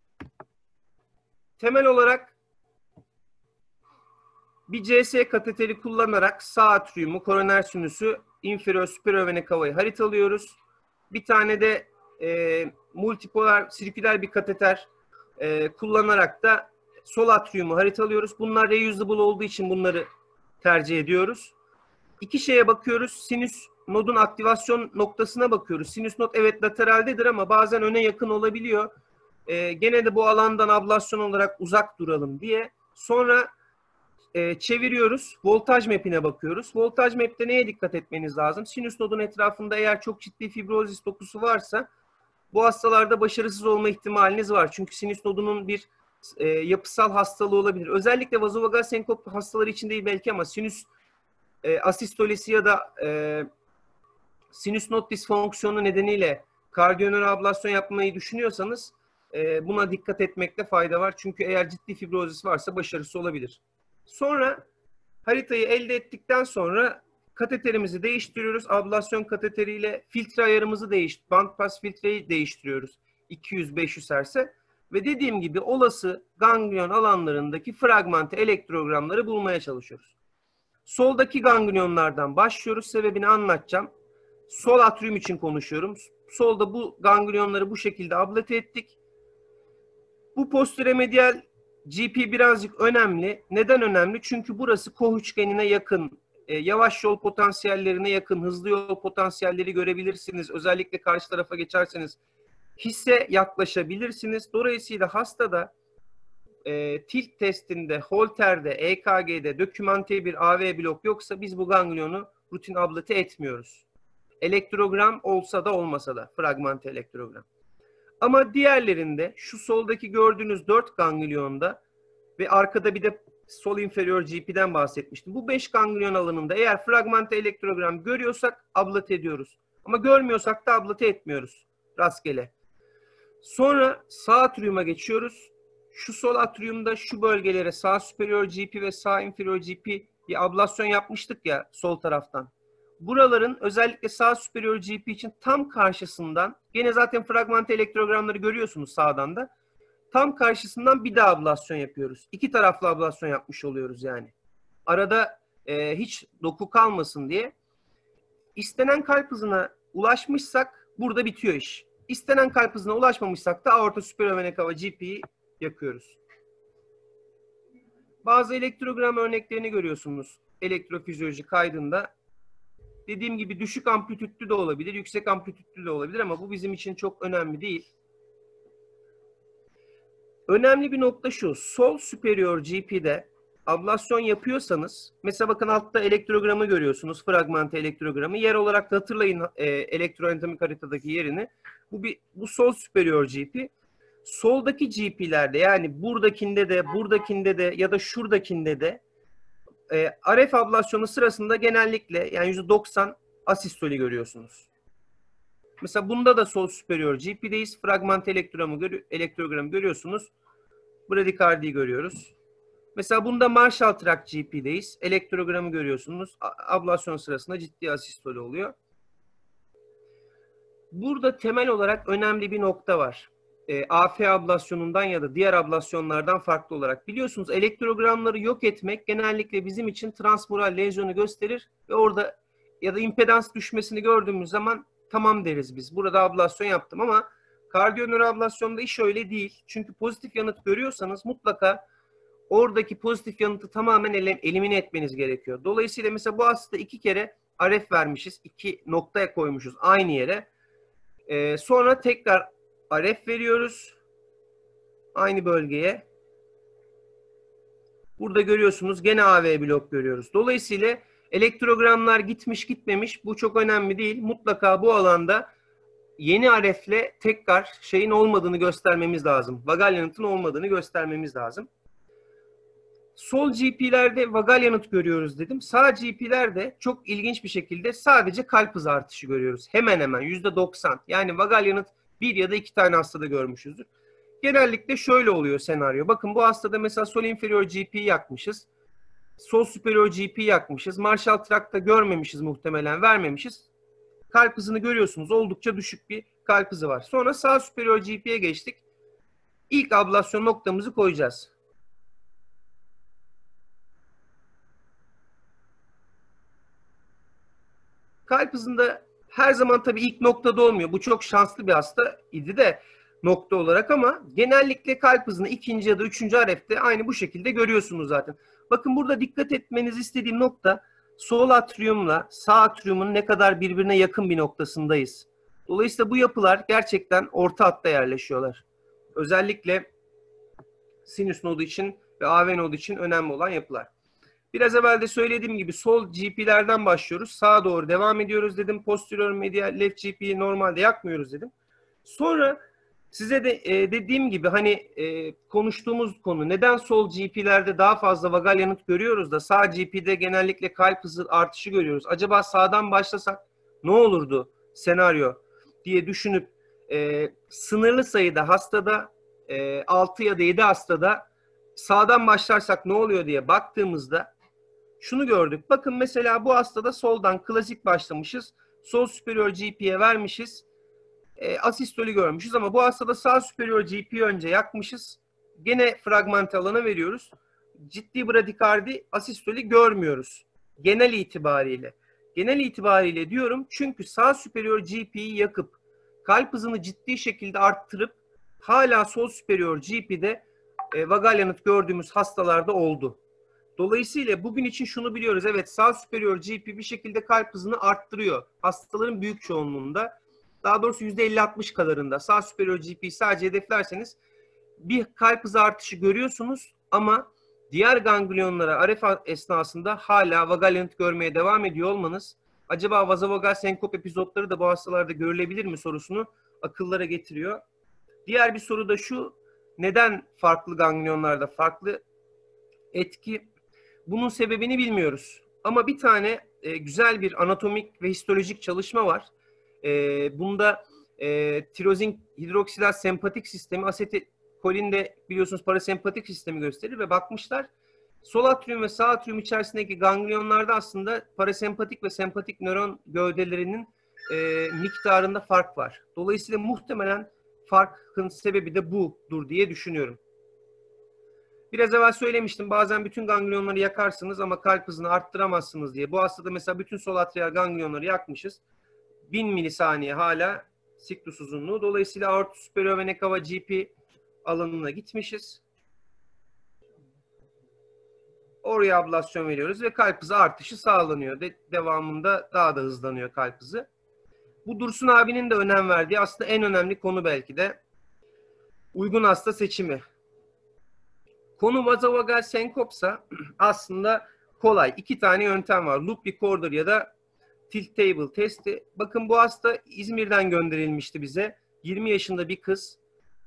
Temel olarak bir CS kateteri kullanarak sağ atriumu, koroner sinüsü, inferior superior vena cava'yı haritalıyoruz. Bir tane de multipolar sirküler bir kateter kullanarak da sol atriumu haritalıyoruz. Bunlar reusable olduğu için bunları tercih ediyoruz. İki şeye bakıyoruz. Sinüs nodun aktivasyon noktasına bakıyoruz. Sinüs nod evet lateraldedir ama bazen öne yakın olabiliyor. Gene de bu alandan ablasyon olarak uzak duralım diye. Sonra çeviriyoruz. Voltaj map'ine bakıyoruz. Voltaj map'te neye dikkat etmeniz lazım? Sinüs nodun etrafında eğer çok ciddi fibrozis dokusu varsa bu hastalarda başarısız olma ihtimaliniz var. Çünkü sinüs nodunun bir yapısal hastalığı olabilir. Özellikle vazovagal senkop hastaları için değil belki ama sinüs asistolesi ya da sinüs nod disfonksiyonu nedeniyle kardiyonöral ablasyon yapmayı düşünüyorsanız buna dikkat etmekte fayda var. Çünkü eğer ciddi fibrozis varsa başarısı olabilir. Sonra haritayı elde ettikten sonra kateterimizi değiştiriyoruz. Ablasyon kateteriyle filtre ayarımızı bandpass filtreyi değiştiriyoruz. 200-500 Hz'e. Ve dediğim gibi olası ganglion alanlarındaki fragmente elektrogramları bulmaya çalışıyoruz. Soldaki ganglionlardan başlıyoruz. Sebebini anlatacağım. Sol atrium için konuşuyorum. Solda bu ganglionları bu şekilde ablate ettik. Bu posteromedial GP birazcık önemli. Neden önemli? Çünkü burası koh üçgenine yakın, yavaş yol potansiyellerine yakın, hızlı yol potansiyelleri görebilirsiniz. Özellikle karşı tarafa geçerseniz hisse yaklaşabilirsiniz. Dolayısıyla hastada tilt testinde, Holter'de, EKG'de dokümante bir AV blok yoksa biz bu ganglionu rutin ablate etmiyoruz. Elektrogram olsa da olmasa da fragmente elektrogram. Ama diğerlerinde şu soldaki gördüğünüz 4 ganglionda ve arkada bir de sol inferior GP'den bahsetmiştim. Bu 5 ganglion alanında eğer fragmente elektrogram görüyorsak ablate ediyoruz. Ama görmüyorsak da ablate etmiyoruz. Rastgele. Sonra sağ atriuma geçiyoruz. Şu sol atriumda şu bölgelere sağ superior GP ve sağ inferior GP bir ablasyon yapmıştık ya sol taraftan. Buraların özellikle sağ superior GP için tam karşısından, gene zaten fragmente elektrogramları görüyorsunuz sağdan da, tam karşısından bir daha ablasyon yapıyoruz. İki taraflı ablasyon yapmış oluyoruz yani. Arada hiç doku kalmasın diye. İstenen kalp hızına ulaşmışsak burada bitiyor iş. İstenen kalp hızına ulaşmamışsak da aorta superior vena cava GP'yi yakıyoruz. Bazı elektrogram örneklerini görüyorsunuz elektrofizyoloji kaydında. Dediğim gibi düşük amplitütlü de olabilir, yüksek amplitütlü de olabilir ama bu bizim için çok önemli değil. Önemli bir nokta şu, sol superior GP'de ablasyon yapıyorsanız, mesela bakın altta elektrogramı görüyorsunuz, fragmente elektrogramı. Yer olarak da hatırlayın elektroanatomik haritadaki yerini. Bu sol superior GP. Soldaki GP'lerde, yani buradakinde de, buradakinde de ya da şuradakinde de RF ablasyonu sırasında genellikle yani %90 asistoli görüyorsunuz. Mesela bunda da sol superior GP'deyiz. Fragment elektrogramı görüyorsunuz. Bradikardiyi görüyoruz. Mesela bunda Marshall Tract GP'deyiz. Elektrogramı görüyorsunuz. Ablasyon sırasında ciddi asistoli oluyor. Burada temel olarak önemli bir nokta var. AF ablasyonundan ya da diğer ablasyonlardan farklı olarak. Biliyorsunuz elektrogramları yok etmek genellikle bizim için transmural lezyonu gösterir ve orada ya da impedans düşmesini gördüğümüz zaman tamam deriz biz. Burada ablasyon yaptım ama kardiyonöroablasyonda iş öyle değil. Çünkü pozitif yanıt görüyorsanız mutlaka oradaki pozitif yanıtı tamamen elimine etmeniz gerekiyor. Dolayısıyla mesela bu hasta 2 kere RF vermişiz. 2 noktaya koymuşuz aynı yere. Sonra tekrar RF veriyoruz. Aynı bölgeye. Burada görüyorsunuz gene AV blok görüyoruz. Dolayısıyla elektrogramlar gitmiş gitmemiş bu çok önemli değil. Mutlaka bu alanda yeni RF'le tekrar şeyin olmadığını göstermemiz lazım. Vagal yanıtın olmadığını göstermemiz lazım. Sol GP'lerde vagal yanıt görüyoruz dedim. Sağ GP'lerde çok ilginç bir şekilde sadece kalp hızı artışı görüyoruz. Hemen hemen %90. Yani vagal yanıt 1 ya da 2 tane hastada görmüşüzdür. Genellikle şöyle oluyor senaryo. Bakın bu hastada mesela sol inferior GP'yi yakmışız. Sol superior GP'yi yakmışız. Marshall Tract'ta görmemişiz muhtemelen, vermemişiz. Kalp hızını görüyorsunuz. Oldukça düşük bir kalp hızı var. Sonra sağ superior GP'ye geçtik. İlk ablasyon noktamızı koyacağız. Kalp hızında her zaman tabii ilk noktada olmuyor. Bu çok şanslı bir hasta idi de nokta olarak ama genellikle kalp hızını ikinci ya da üçüncü RF'de aynı bu şekilde görüyorsunuz zaten. Bakın burada dikkat etmenizi istediğim nokta sol atriumla sağ atriumun ne kadar birbirine yakın bir noktasındayız. Dolayısıyla bu yapılar gerçekten orta hatta yerleşiyorlar. Özellikle sinüs nodu için ve AV nodu için önemli olan yapılar. Biraz evvel de söylediğim gibi sol GP'lerden başlıyoruz. Sağa doğru devam ediyoruz dedim. Posterior medial left GP'yi normalde yakmıyoruz dedim. Sonra size de dediğim gibi hani konuştuğumuz konu neden sol GP'lerde daha fazla vagal yanıt görüyoruz da sağ GP'de genellikle kalp hızı artışı görüyoruz. Acaba sağdan başlasak ne olurdu senaryo diye düşünüp sınırlı sayıda hastada 6 ya da 7 hastada sağdan başlarsak ne oluyor diye baktığımızda şunu gördük. Bakın mesela bu hastada soldan klasik başlamışız. Sol superior GP'ye vermişiz. Asistoli görmüşüz ama bu hastada sağ superior GP'yi önce yakmışız. Gene fragmente alana veriyoruz. Ciddi bradikardi, asistoli görmüyoruz. Genel itibariyle. Genel itibariyle diyorum çünkü sağ superior GP'yi yakıp kalp hızını ciddi şekilde arttırıp hala sol superior GP'de vagal yanıt gördüğümüz hastalarda oldu. Dolayısıyla bugün için şunu biliyoruz. Evet, sağ superior GP bir şekilde kalp hızını arttırıyor. Hastaların büyük çoğunluğunda, daha doğrusu %50-60 kadarında sağ superior GP'yi sadece hedeflerseniz bir kalp hızı artışı görüyorsunuz ama diğer ganglionlara RF esnasında hala vagal yanıt görmeye devam ediyor olmanız acaba vazovagal senkop epizotları da bu hastalarda görülebilir mi sorusunu akıllara getiriyor. Diğer bir soru da şu: neden farklı ganglionlarda farklı etki? Bunun sebebini bilmiyoruz. Ama bir tane güzel bir anatomik ve histolojik çalışma var. Bunda tirozin hidroksilaz sempatik sistemi, asetilkolin de biliyorsunuz parasempatik sistemi gösterir ve bakmışlar. Sol atrium ve sağ atrium içerisindeki ganglionlarda aslında parasempatik ve sempatik nöron gövdelerinin miktarında fark var. Dolayısıyla muhtemelen farkın sebebi de budur diye düşünüyorum. Biraz evvel söylemiştim, bazen bütün ganglionları yakarsınız ama kalp hızını arttıramazsınız diye. Bu hastada mesela bütün sol atrial ganglionları yakmışız. 1000 milisaniye hala siklus uzunluğu. Dolayısıyla aorta superior vena cava GP alanına gitmişiz. Oraya ablasyon veriyoruz ve kalp hızı artışı sağlanıyor. Devamında daha da hızlanıyor kalp hızı. Bu Dursun abinin de önem verdiği aslında en önemli konu belki de uygun hasta seçimi. Konu vazovagal senkopsa aslında kolay. 2 tane yöntem var. Loop recorder ya da tilt table testi. Bakın bu hasta İzmir'den gönderilmişti bize. 20 yaşında bir kız.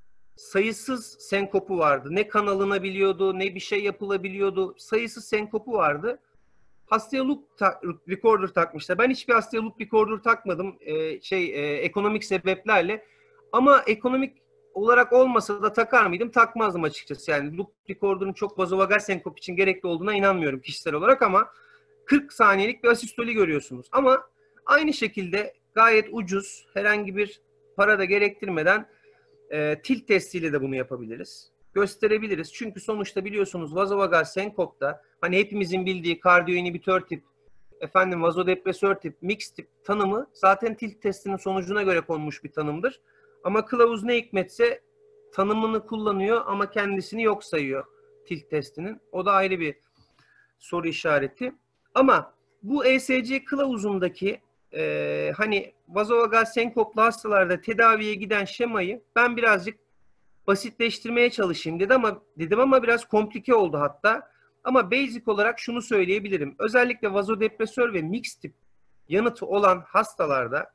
Sayısız senkopu vardı. Ne kan alınabiliyordu, ne bir şey yapılabiliyordu. Sayısız senkopu vardı. Hastaya loop recorder takmışlar. Ben hiçbir hastaya loop recorder takmadım. Ekonomik sebeplerle. Ama ekonomik olarak olmasa da takar mıydım? Takmazdım açıkçası. Yani loop recorder'ın çok vazovagal senkop için gerekli olduğuna inanmıyorum kişisel olarak ama 40 saniyelik bir asistoli görüyorsunuz. Ama aynı şekilde gayet ucuz, herhangi bir para da gerektirmeden tilt testiyle de bunu yapabiliriz. Gösterebiliriz. Çünkü sonuçta biliyorsunuz vazovagal senkopta hani hepimizin bildiği kardiyoinhibitör tip, vazodepresör tip, mix tip tanımı zaten tilt testinin sonucuna göre konmuş bir tanımdır. Ama kılavuz ne hikmetse tanımını kullanıyor ama kendisini yok sayıyor tilt testinin. O da ayrı bir soru işareti. Ama bu ESC kılavuzundaki hani vazovagal senkoplu hastalarda tedaviye giden şemayı ben birazcık basitleştirmeye çalışayım dedim ama biraz komplike oldu hatta. Ama basic olarak şunu söyleyebilirim. Özellikle vazodepresör ve mix tip yanıtı olan hastalarda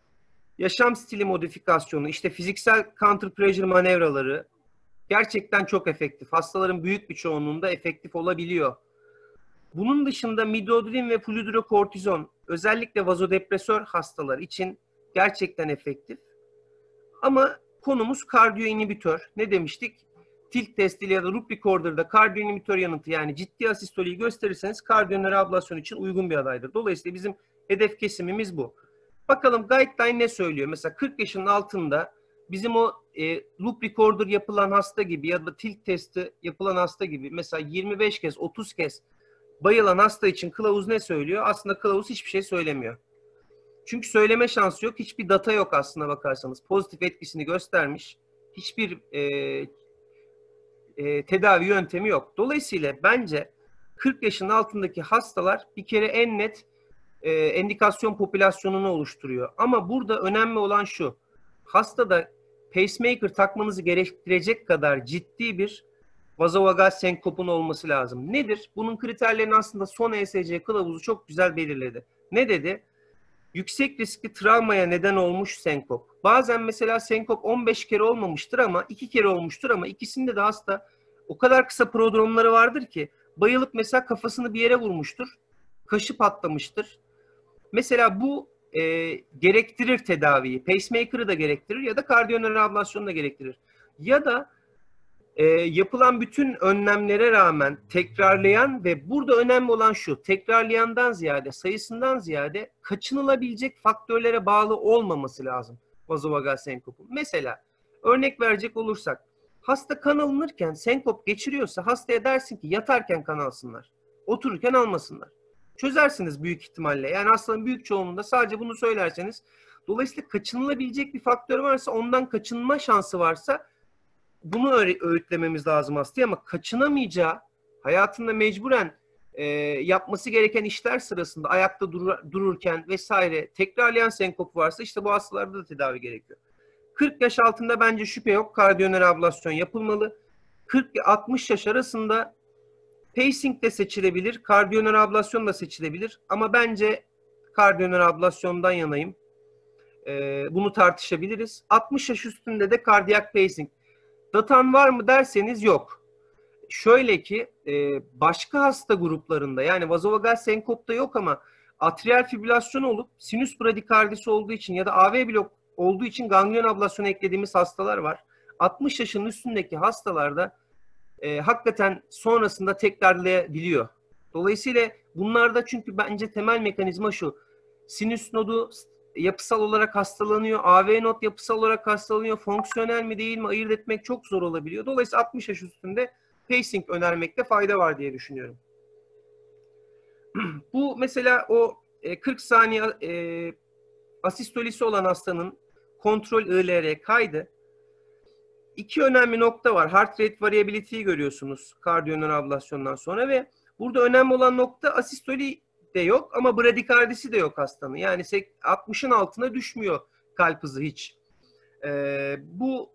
yaşam stili modifikasyonu, işte fiziksel counter pressure manevraları gerçekten çok efektif. Hastaların büyük bir çoğunluğunda efektif olabiliyor. Bunun dışında midodin ve fludrokortizon özellikle vazodepresör hastalar için gerçekten efektif. Ama konumuz kardiyoinhibitör. Ne demiştik? Tilt testiyle ya da loop recorder'da kardiyoinhibitör yanıtı yani ciddi asistoliyi gösterirseniz kardiyoneri ablasyon için uygun bir adaydır. Dolayısıyla bizim hedef kesimimiz bu. Bakalım guideline ne söylüyor? Mesela 40 yaşının altında bizim o loop recorder yapılan hasta gibi ya da tilt testi yapılan hasta gibi mesela 25 kez 30 kez bayılan hasta için kılavuz ne söylüyor? Aslında kılavuz hiçbir şey söylemiyor. Çünkü söyleme şansı yok. Hiçbir data yok aslına bakarsanız. Pozitif etkisini göstermiş. Hiçbir tedavi yöntemi yok. Dolayısıyla bence 40 yaşın altındaki hastalar bir kere en net endikasyon popülasyonunu oluşturuyor. Ama burada önemli olan şu. Hastada pacemaker takmanızı gerektirecek kadar ciddi bir vazovagal senkopun olması lazım. Nedir? Bunun kriterlerini aslında son ESC kılavuzu çok güzel belirledi. Ne dedi? Yüksek riskli travmaya neden olmuş senkop. Bazen mesela senkop 15 kere olmamıştır ama 2 kere olmuştur ama ikisinde de hasta o kadar kısa prodromları vardır ki bayılıp mesela kafasını bir yere vurmuştur. Kaşı patlamıştır. Mesela bu gerektirir tedaviyi. Pacemaker'ı da gerektirir ya da kardiyoneri ablasyonu da gerektirir. Ya da yapılan bütün önlemlere rağmen tekrarlayan ve burada önemli olan şu, tekrarlayandan ziyade, sayısından ziyade kaçınılabilecek faktörlere bağlı olmaması lazım vazovagal senkopun. Mesela örnek verecek olursak, hasta kan alınırken senkop geçiriyorsa hastaya dersin ki yatarken kan alsınlar, otururken almasınlar. Çözersiniz büyük ihtimalle. Yani hastanın büyük çoğunluğunda sadece bunu söylerseniz, dolayısıyla kaçınılabilecek bir faktör varsa, ondan kaçınma şansı varsa bunu öğütlememiz lazım hastaya ama kaçınamayacağı, hayatında mecburen yapması gereken işler sırasında ayakta dururken vesaire tekrarlayan senkop varsa işte bu hastalarda da tedavi gerekiyor. 40 yaş altında bence şüphe yok. Kardiyoneri ablasyon yapılmalı. 40-60 yaş arasında pacing de seçilebilir. Kardiyoneri ablasyon da seçilebilir. Ama bence kardiyoneri ablasyondan yanayım. Bunu tartışabiliriz. 60 yaş üstünde de kardiyak pacing. Datan var mı derseniz yok. Şöyle ki başka hasta gruplarında yani vazovagal senkopta yok ama atrial fibrilasyon olup sinüs bradikardisi olduğu için ya da AV blok olduğu için ganglion ablasyonu eklediğimiz hastalar var. 60 yaşın üstündeki hastalarda hakikaten sonrasında tekrarlayabiliyor. Dolayısıyla bunlarda çünkü bence temel mekanizma şu. Sinüs nodu yapısal olarak hastalanıyor. AV nod yapısal olarak hastalanıyor. Fonksiyonel mi değil mi ayırt etmek çok zor olabiliyor. Dolayısıyla 60 yaş üstünde pacing önermekte fayda var diye düşünüyorum. Bu mesela o 40 saniye asistolisi olan hastanın kontrol ILR kaydı. İki önemli nokta var. Heart rate variability'yi görüyorsunuz kardiyoneri ablasyondan sonra ve burada önemli olan nokta asistoli de yok ama bradikardisi de yok hastanın. Yani 60'ın altına düşmüyor kalp hızı hiç. Bu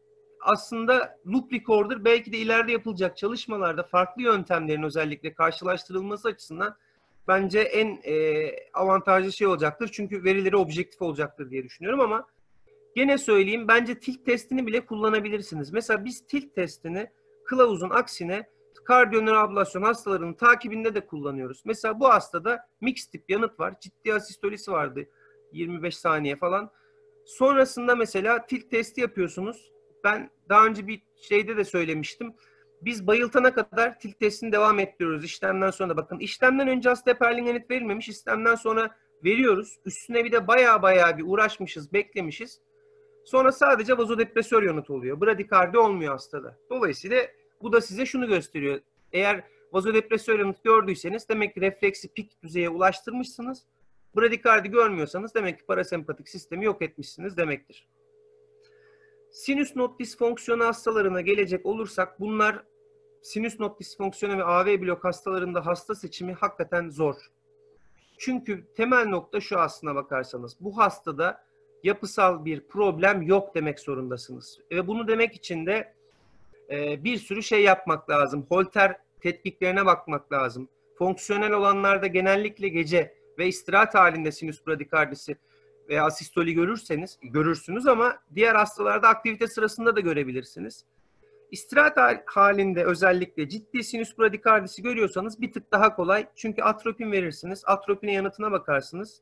aslında loop recorder belki de ileride yapılacak çalışmalarda farklı yöntemlerin özellikle karşılaştırılması açısından bence en avantajlı şey olacaktır. Çünkü verileri objektif olacaktır diye düşünüyorum ama gene söyleyeyim, bence tilt testini bile kullanabilirsiniz. Mesela biz tilt testini kılavuzun aksine kardiyonör ablasyon hastalarının takibinde de kullanıyoruz. Mesela bu hastada mix tip yanıt var. Ciddi asistolisi vardı. 25 saniye falan. Sonrasında mesela tilt testi yapıyorsunuz. Ben daha önce bir şeyde de söylemiştim. Biz bayıltana kadar tilt testini devam ettiriyoruz. İşlemden sonra da bakın. İşlemden önce hastaya perlinganit verilmemiş. İşlemden sonra veriyoruz. Üstüne bir de baya bir uğraşmışız, beklemişiz. Sonra sadece vazodepresör yanıtı oluyor. Bradikardi olmuyor hastada. Dolayısıyla bu da size şunu gösteriyor. Eğer vazodepresör yanıtı gördüyseniz demek ki refleksi pik düzeye ulaştırmışsınız. Bradikardi görmüyorsanız demek ki parasempatik sistemi yok etmişsiniz demektir. Sinüs nod disfonksiyonu hastalarına gelecek olursak bunlar sinüs nod disfonksiyonu ve AV blok hastalarında hasta seçimi hakikaten zor. Çünkü temel nokta şu aslına bakarsanız. Bu hastada yapısal bir problem yok demek zorundasınız. Ve bunu demek için de bir sürü şey yapmak lazım. Holter tetkiklerine bakmak lazım. Fonksiyonel olanlarda genellikle gece ve istirahat halinde sinüs bradikardisi veya asistoli görürsünüz ama diğer hastalarda aktivite sırasında da görebilirsiniz. İstirahat halinde özellikle ciddi sinüs bradikardisi görüyorsanız bir tık daha kolay. Çünkü atropin verirsiniz. Atropine yanıtına bakarsınız.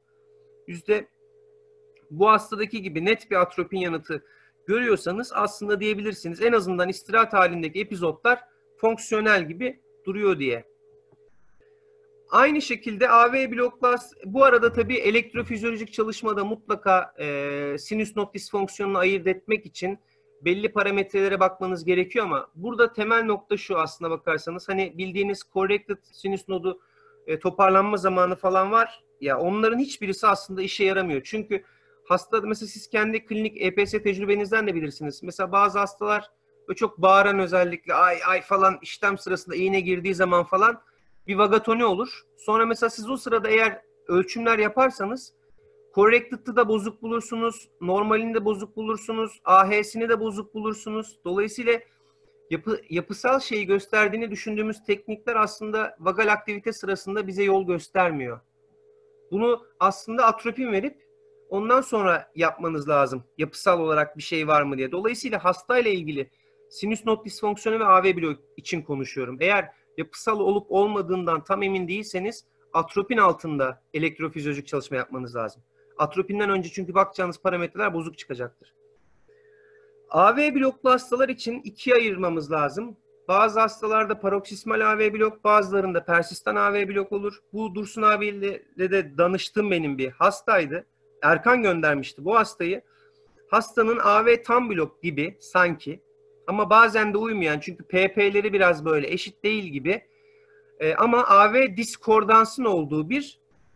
Bu hastadaki gibi net bir atropin yanıtı görüyorsanız aslında diyebilirsiniz. En azından istirahat halindeki epizotlar fonksiyonel gibi duruyor diye. Aynı şekilde AV bloklar, bu arada tabii elektrofizyolojik çalışmada mutlaka sinüs nod disfonksiyonunu ayırt etmek için belli parametrelere bakmanız gerekiyor ama burada temel nokta şu aslına bakarsanız, hani bildiğiniz corrected sinüs nodu toparlanma zamanı falan var ya, onların hiçbirisi aslında işe yaramıyor. Çünkü hasta, mesela siz kendi klinik EPS tecrübenizden de bilirsiniz. Mesela bazı hastalar böyle çok bağıran, özellikle ay falan işlem sırasında iğne girdiği zaman falan bir vagatoni olur. Sonra mesela siz o sırada eğer ölçümler yaparsanız corrected'ı da bozuk bulursunuz, normalini de bozuk bulursunuz, AH'sini de bozuk bulursunuz. Dolayısıyla yapısal şeyi gösterdiğini düşündüğümüz teknikler aslında vagal aktivite sırasında bize yol göstermiyor. Bunu aslında atropin verip ondan sonra yapmanız lazım. Yapısal olarak bir şey var mı diye. Dolayısıyla hastayla ilgili sinüs nod disfonksiyonu ve AV blok için konuşuyorum. Eğer yapısal olup olmadığından tam emin değilseniz atropin altında elektrofizyolojik çalışma yapmanız lazım. Atropinden önce çünkü bakacağınız parametreler bozuk çıkacaktır. AV bloklu hastalar için ikiye ayırmamız lazım. Bazı hastalarda paroksismal AV blok, bazılarında persistan AV blok olur. Bu Dursun abiyle de danıştığım benim bir hastaydı. Erkan göndermişti bu hastayı. Hastanın AV tam blok gibi sanki ama bazen de uymayan, çünkü PP'leri biraz böyle eşit değil gibi ama AV diskordansın olduğu bir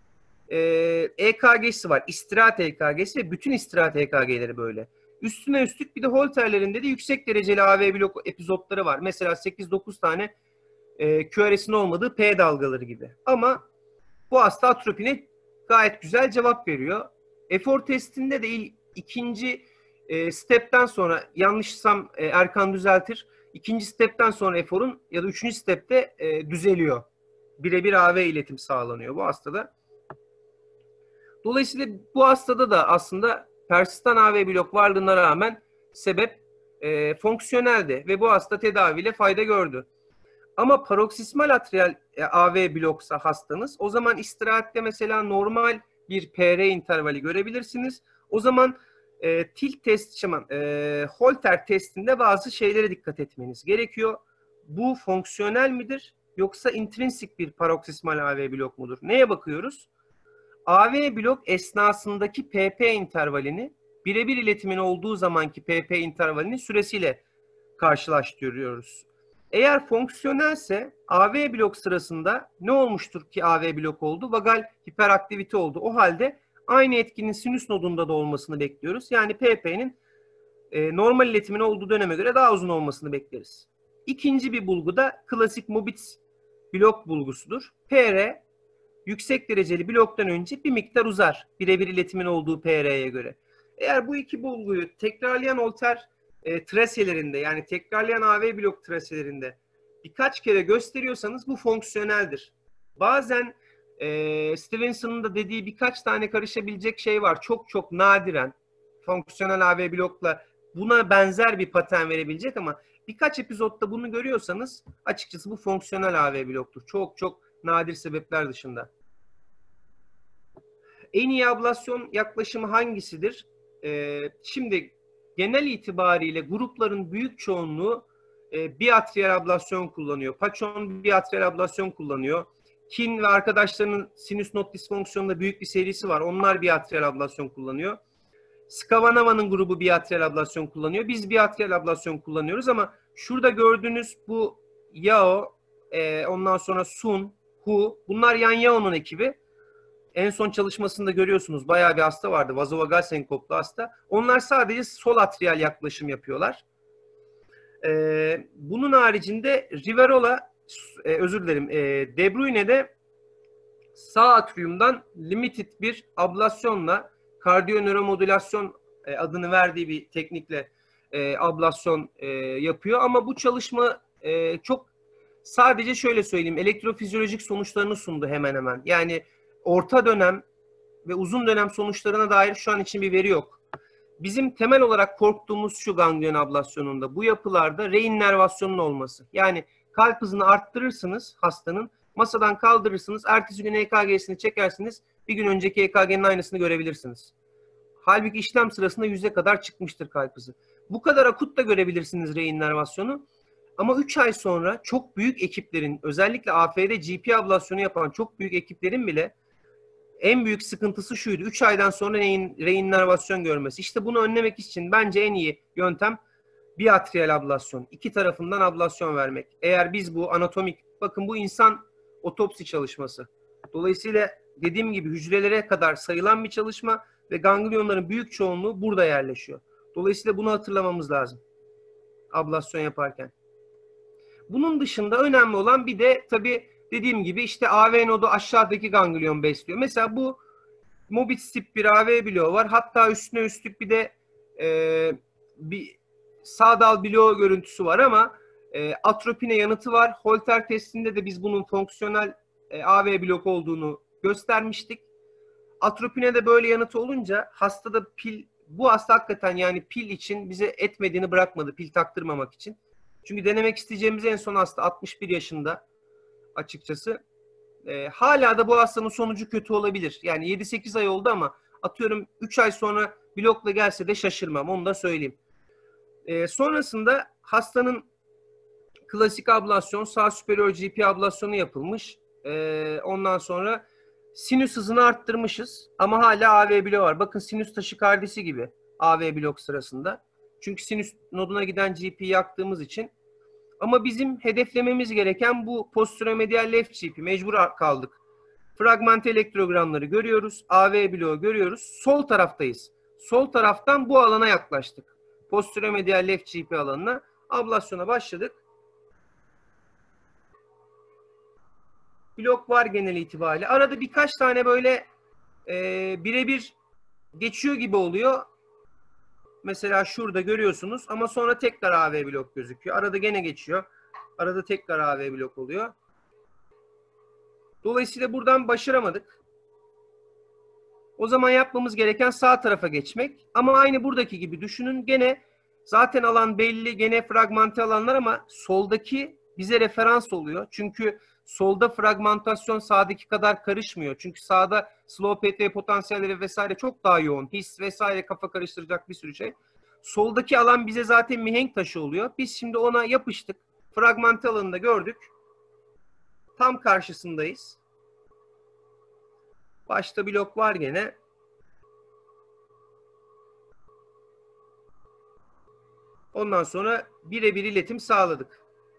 EKG'si var. İstirahat EKG'si ve bütün istirahat EKG'leri böyle. Üstüne üstlük bir de Holter'lerinde de yüksek dereceli AV blok epizotları var. Mesela 8-9 tane QRS'in olmadığı P dalgaları gibi. Ama bu hasta atropine gayet güzel cevap veriyor. Efor testinde de ikinci stepten sonra, yanlışsam Erkan düzeltir, ikinci stepten sonra eforun ya da üçüncü stepte düzeliyor. Birebir AV iletim sağlanıyor bu hastada. Dolayısıyla bu hastada da aslında persistan AV blok varlığına rağmen sebep fonksiyoneldi ve bu hasta tedaviyle fayda gördü. Ama paroksismal atrial AV bloksa hastanız, o zaman istirahatte mesela normal bir PR intervali görebilirsiniz. O zaman tilt test, Holter testinde bazı şeylere dikkat etmeniz gerekiyor. Bu fonksiyonel midir yoksa intrinsik bir paroksismal AV blok mudur? Neye bakıyoruz? AV blok esnasındaki PP intervalini birebir iletimin olduğu zamanki PP intervalinin süresiyle karşılaştırıyoruz. Eğer fonksiyonelse AV blok sırasında ne olmuştur ki AV blok oldu? Vagal hiperaktivite oldu. O halde aynı etkinin sinüs nodunda da olmasını bekliyoruz. Yani PP'nin normal iletimin olduğu döneme göre daha uzun olmasını bekleriz. İkinci bir bulgu da klasik Mobitz blok bulgusudur. PR yüksek dereceli bloktan önce bir miktar uzar birebir iletimin olduğu PR'ye göre. Eğer bu iki bulguyu tekrarlayan Holter traselerinde, yani tekrarlayan AV blok traselerinde birkaç kere gösteriyorsanız bu fonksiyoneldir. Bazen Stevenson'un da dediği birkaç tane karışabilecek şey var. Çok çok nadiren fonksiyonel AV blokla buna benzer bir patern verebilecek ama birkaç epizodda bunu görüyorsanız açıkçası bu fonksiyonel AV bloktur. Çok çok nadir sebepler dışında. En iyi ablasyon yaklaşımı hangisidir? Şimdi genel itibariyle grupların büyük çoğunluğu biatriyel ablasyon kullanıyor. Paçon biatriyel ablasyon kullanıyor. Kin ve arkadaşlarının sinüs nod disfonksiyonunda büyük bir serisi var. Onlar biatriyel ablasyon kullanıyor. Skavanava'nın grubu biatriyel ablasyon kullanıyor. Biz biatriyel ablasyon kullanıyoruz ama şurada gördüğünüz bu Yao, ondan sonra Sun, Hu, bunlar Yan Yao'nun ekibi. En son çalışmasında görüyorsunuz bayağı bir hasta vardı. Vazovagal senkoplu hasta. Onlar sadece sol atriyal yaklaşım yapıyorlar. Bunun haricinde Riverola, özür dilerim, De Bruyne'de sağ atriumdan limited bir ablasyonla kardiyonöromodülasyon adını verdiği bir teknikle ablasyon yapıyor. Ama bu çalışma çok sadece şöyle söyleyeyim, elektrofizyolojik sonuçlarını sundu hemen hemen. Yani orta dönem ve uzun dönem sonuçlarına dair şu an için bir veri yok. Bizim temel olarak korktuğumuz şu ganglion ablasyonunda, bu yapılarda reinnervasyonun olması. Yani kalp hızını arttırırsınız hastanın, masadan kaldırırsınız, ertesi gün EKG'sini çekersiniz, bir gün önceki EKG'nin aynısını görebilirsiniz. Halbuki işlem sırasında 100'e kadar çıkmıştır kalp hızı. Bu kadar akut da görebilirsiniz reinnervasyonu. Ama 3 ay sonra çok büyük ekiplerin, özellikle AFD GP ablasyonu yapan çok büyük ekiplerin bile en büyük sıkıntısı şuydu. 3 aydan sonra reinnervasyon görmesi. İşte bunu önlemek için bence en iyi yöntem biatriyel ablasyon. İki tarafından ablasyon vermek. Eğer biz bu anatomik, bakın bu insan otopsi çalışması. Dolayısıyla dediğim gibi hücrelere kadar sayılan bir çalışma ve ganglionların büyük çoğunluğu burada yerleşiyor. Dolayısıyla bunu hatırlamamız lazım ablasyon yaparken. Bunun dışında önemli olan bir de tabii dediğim gibi işte AV nodu aşağıdaki ganglion besliyor. Mesela bu Mobitz tip bir AV bloğu var. Hatta üstüne üstlük bir de bir sağdal bloğu görüntüsü var ama atropine yanıtı var. Holter testinde de biz bunun fonksiyonel AV blok olduğunu göstermiştik. Atropine de böyle yanıtı olunca hastada bu hasta hakikaten yani pil için bize etmediğini bırakmadı, pil taktırmamak için. Çünkü denemek isteyeceğimiz en son hasta 61 yaşında açıkçası. Hala da bu hastanın sonucu kötü olabilir. Yani 7-8 ay oldu ama atıyorum 3 ay sonra blokla gelse de şaşırmam. Onu da söyleyeyim. Sonrasında hastanın klasik ablasyon, sağ superior GP ablasyonu yapılmış. Ondan sonra sinüs hızını arttırmışız ama hala AV bloğu var. Bakın sinüs taşikardisi gibi AV blok sırasında. Çünkü sinüs noduna giden GP'yi yaktığımız için. Ama bizim hedeflememiz gereken bu posteromedial left GP. Mecbur kaldık. Fragmente elektrogramları görüyoruz. AV bloğu görüyoruz. Sol taraftayız. Sol taraftan bu alana yaklaştık. Posteromedial left GP alanına. Ablasyona başladık. Blok var genel itibariyle. Arada birkaç tane böyle birebir geçiyor gibi oluyor. Mesela şurada görüyorsunuz ama sonra tekrar AV blok gözüküyor. Arada gene geçiyor. Arada tekrar AV blok oluyor. Dolayısıyla buradan başaramadık. O zaman yapmamız gereken sağ tarafa geçmek. Ama aynı buradaki gibi düşünün. Gene zaten alan belli. Gene fragmente alanlar ama soldaki bize referans oluyor. Çünkü solda fragmentasyon sağdaki kadar karışmıyor. Çünkü sağda slow PT potansiyelleri vesaire çok daha yoğun. His vesaire kafa karıştıracak bir sürü şey. Soldaki alan bize zaten mihenk taşı oluyor. Biz şimdi ona yapıştık. Fragmente alanında gördük. Tam karşısındayız. Başta blok var gene. Ondan sonra birebir iletim sağladık.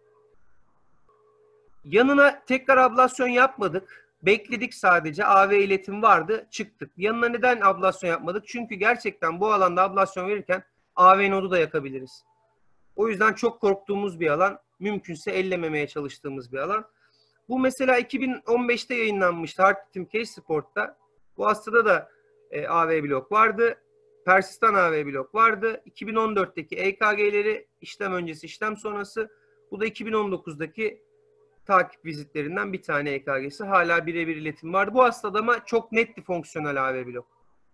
Yanına tekrar ablasyon yapmadık. Bekledik sadece. AV iletim vardı. Çıktık. Yanına neden ablasyon yapmadık? Çünkü gerçekten bu alanda ablasyon verirken AV nodu da yakabiliriz. O yüzden çok korktuğumuz bir alan. Mümkünse ellememeye çalıştığımız bir alan. Bu mesela 2015'te yayınlanmıştı Heart Rhythm Case Report'ta. Bu hastada da AV blok vardı. persistan AV blok vardı. 2014'teki EKG'leri işlem öncesi, işlem sonrası. Bu da 2019'daki takip vizitlerinden bir tane EKG'si. Hala birebir iletim vardı. Bu hastada ama çok net bir fonksiyonel AV blok.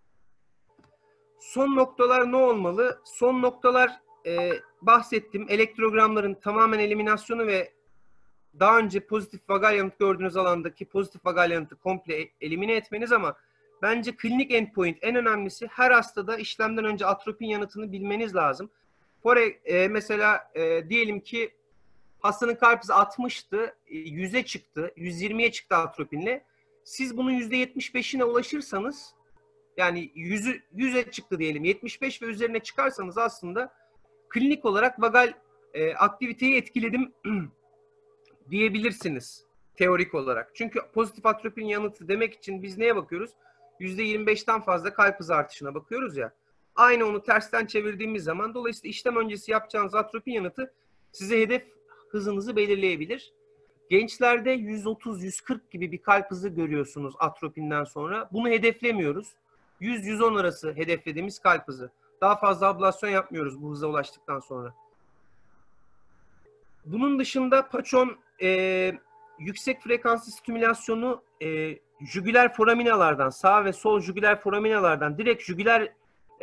Son noktalar ne olmalı? Son noktalar bahsettim. Elektrogramların tamamen eliminasyonu ve daha önce pozitif vagal yanıt gördüğünüz alandaki pozitif vagal yanıtı komple elimine etmeniz, ama bence klinik endpoint en önemlisi her hastada işlemden önce atropin yanıtını bilmeniz lazım. Mesela diyelim ki hastanın kalp hızı 60'tı, 100'e çıktı, 120'ye çıktı atropinle. Siz bunun %75'ine ulaşırsanız, yani 100'e çıktı diyelim, 75 ve üzerine çıkarsanız aslında klinik olarak vagal aktiviteyi etkiledim diyebilirsiniz teorik olarak. Çünkü pozitif atropin yanıtı demek için biz neye bakıyoruz? %25'ten fazla kalp hızı artışına bakıyoruz ya. Aynı onu tersten çevirdiğimiz zaman dolayısıyla işlem öncesi yapacağınız atropin yanıtı size hedef hızınızı belirleyebilir. Gençlerde 130-140 gibi bir kalp hızı görüyorsunuz atropinden sonra. Bunu hedeflemiyoruz. 100-110 arası hedeflediğimiz kalp hızı. Daha fazla ablasyon yapmıyoruz bu hıza ulaştıktan sonra. Bunun dışında paçon yüksek frekanslı stimülasyonu jugüler foraminalardan, sağ ve sol jugüler foraminalardan direkt jugüler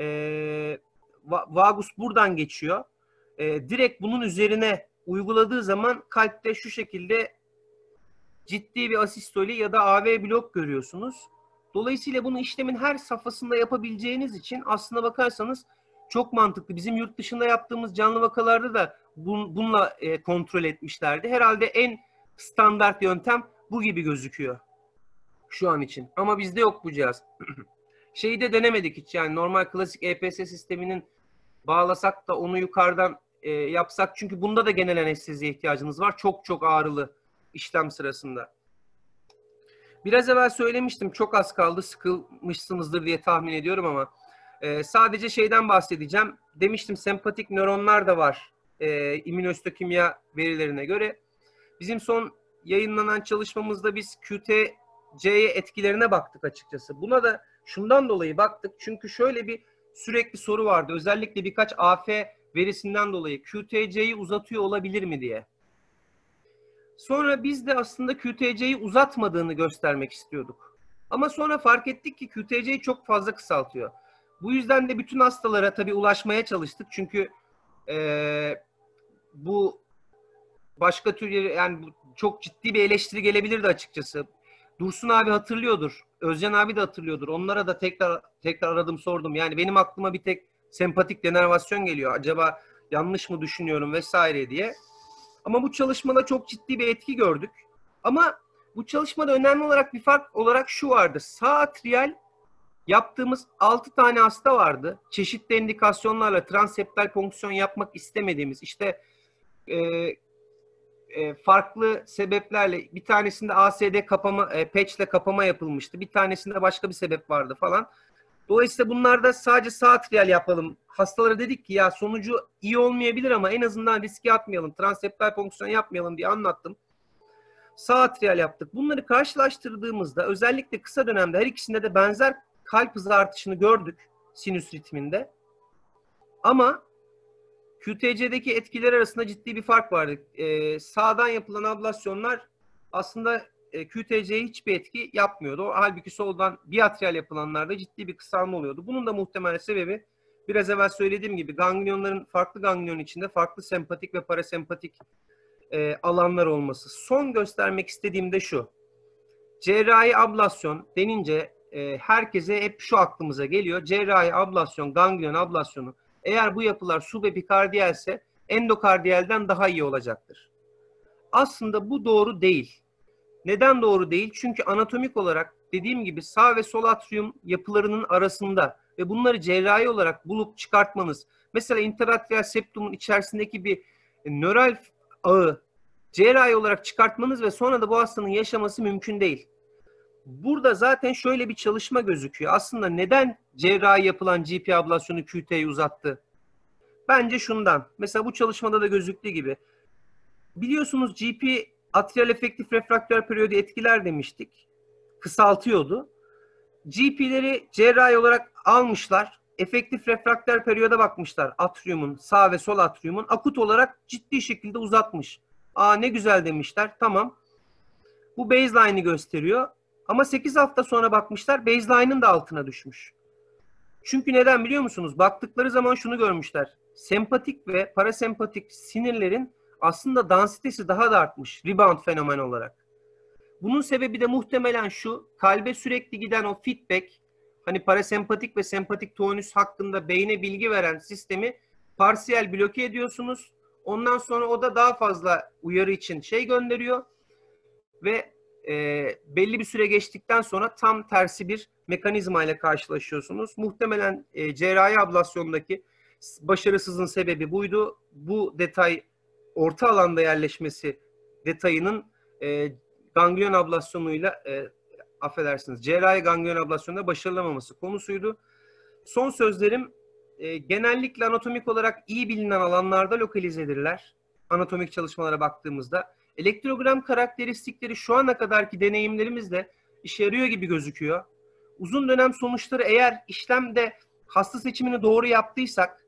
vagus buradan geçiyor. Direkt bunun üzerine uyguladığı zaman kalpte şu şekilde ciddi bir asistoli ya da AV blok görüyorsunuz. Dolayısıyla bunu işlemin her safhasında yapabileceğiniz için aslına bakarsanız çok mantıklı. Bizim yurt dışında yaptığımız canlı vakalarda da bununla kontrol etmişlerdi. Herhalde en standart yöntem bu gibi gözüküyor şu an için. Ama bizde yok bu cihaz. Şeyi de denemedik hiç, yani normal klasik EPS sisteminin bağlasak da onu yukarıdan yapsak. Çünkü bunda da genel anesteziye ihtiyacınız var. Çok çok ağrılı işlem sırasında. Biraz evvel söylemiştim, çok az kaldı, sıkılmışsınızdır diye tahmin ediyorum ama sadece şeyden bahsedeceğim. Demiştim sempatik nöronlar da var immünohistokimya verilerine göre. Bizim son yayınlanan çalışmamızda biz QTC'ye etkilerine baktık açıkçası. Buna da şundan dolayı baktık. Çünkü şöyle bir sürekli soru vardı. Özellikle birkaç AF verisinden dolayı QTC'yi uzatıyor olabilir mi diye. Sonra biz de aslında QTC'yi uzatmadığını göstermek istiyorduk. Ama sonra fark ettik ki QTC'yi çok fazla kısaltıyor. Bu yüzden de bütün hastalara tabii ulaşmaya çalıştık. Çünkü bu başka tür, yani çok ciddi bir eleştiri gelebilirdi açıkçası. Dursun abi hatırlıyordur. Özcan abi de hatırlıyordur. Onlara da tekrar aradım, sordum. Yani benim aklıma bir tek sempatik denervasyon geliyor. Acaba yanlış mı düşünüyorum vesaire diye. Ama bu çalışmada çok ciddi bir etki gördük. Ama bu çalışmada önemli olarak bir fark olarak şu vardı. Sağ atriyal yaptığımız 6 tane hasta vardı. Çeşitli indikasyonlarla transseptal fonksiyon yapmak istemediğimiz, işte farklı sebeplerle, bir tanesinde ASD kapama, patch'le kapama yapılmıştı. Bir tanesinde başka bir sebep vardı falan. Dolayısıyla bunlarda sadece sağ atriyal yapalım. Hastalara dedik ki ya sonucu iyi olmayabilir ama en azından riske atmayalım, transseptal fonksiyon yapmayalım diye anlattım. Sağ atriyal yaptık. Bunları karşılaştırdığımızda özellikle kısa dönemde her ikisinde de benzer kalp hızı artışını gördük sinüs ritminde. Ama QTC'deki etkiler arasında ciddi bir fark vardı. Sağdan yapılan ablasyonlar aslında QTC'ye hiçbir etki yapmıyordu. Halbuki soldan biatriyal yapılanlarda ciddi bir kısalma oluyordu. Bunun da muhtemel sebebi biraz evvel söylediğim gibi ganglionların farklı ganglion içinde farklı sempatik ve parasempatik alanlar olması. Son göstermek istediğim de şu. Cerrahi ablasyon denince herkese hep şu aklımıza geliyor. Cerrahi ablasyon, ganglion ablasyonu, eğer bu yapılar subepikardiyelse endokardiyelden daha iyi olacaktır. Aslında bu doğru değil. Neden doğru değil? Çünkü anatomik olarak dediğim gibi sağ ve sol atrium yapılarının arasında ve bunları cerrahi olarak bulup çıkartmanız, mesela interatrial septumun içerisindeki bir nöral ağı cerrahi olarak çıkartmanız ve sonra da bu hastanın yaşaması mümkün değil. Burada zaten şöyle bir çalışma gözüküyor. Aslında neden cerrahi yapılan GP ablasyonu QT'yi uzattı? Bence şundan. Mesela bu çalışmada da gözüktüğü gibi. Biliyorsunuz GP atrial efektif refraktör periyodu etkiler demiştik. Kısaltıyordu. GP'leri cerrahi olarak almışlar. efektif refraktör periyoda bakmışlar. Atriumun, sağ ve sol atriumun akut olarak ciddi şekilde uzatmış. Aa ne güzel demişler. Tamam. Bu baseline'i gösteriyor. Ama 8 hafta sonra bakmışlar baseline'ın da altına düşmüş. Çünkü neden biliyor musunuz? Baktıkları zaman şunu görmüşler. Sempatik ve parasempatik sinirlerin aslında dansitesi daha da artmış. Rebound fenomen olarak. Bunun sebebi de muhtemelen şu. Kalbe sürekli giden o feedback, hani parasempatik ve sempatik tonus hakkında beyne bilgi veren sistemi parsiyel bloke ediyorsunuz. Ondan sonra o da daha fazla uyarı için şey gönderiyor ve belli bir süre geçtikten sonra tam tersi bir mekanizma ile karşılaşıyorsunuz. Muhtemelen cerrahi ablasyondaki başarısızlığın sebebi buydu. Bu detay orta alanda yerleşmesi detayının ganglion ablasyonuyla affedersiniz cerrahi ganglion ablasyonunda başarılamaması konusuydu. Son sözlerim genellikle anatomik olarak iyi bilinen alanlarda lokalizedirler. Anatomik çalışmalara baktığımızda. Elektrogram karakteristikleri şu ana kadarki deneyimlerimizle işe yarıyor gibi gözüküyor. Uzun dönem sonuçları eğer işlemde hasta seçimini doğru yaptıysak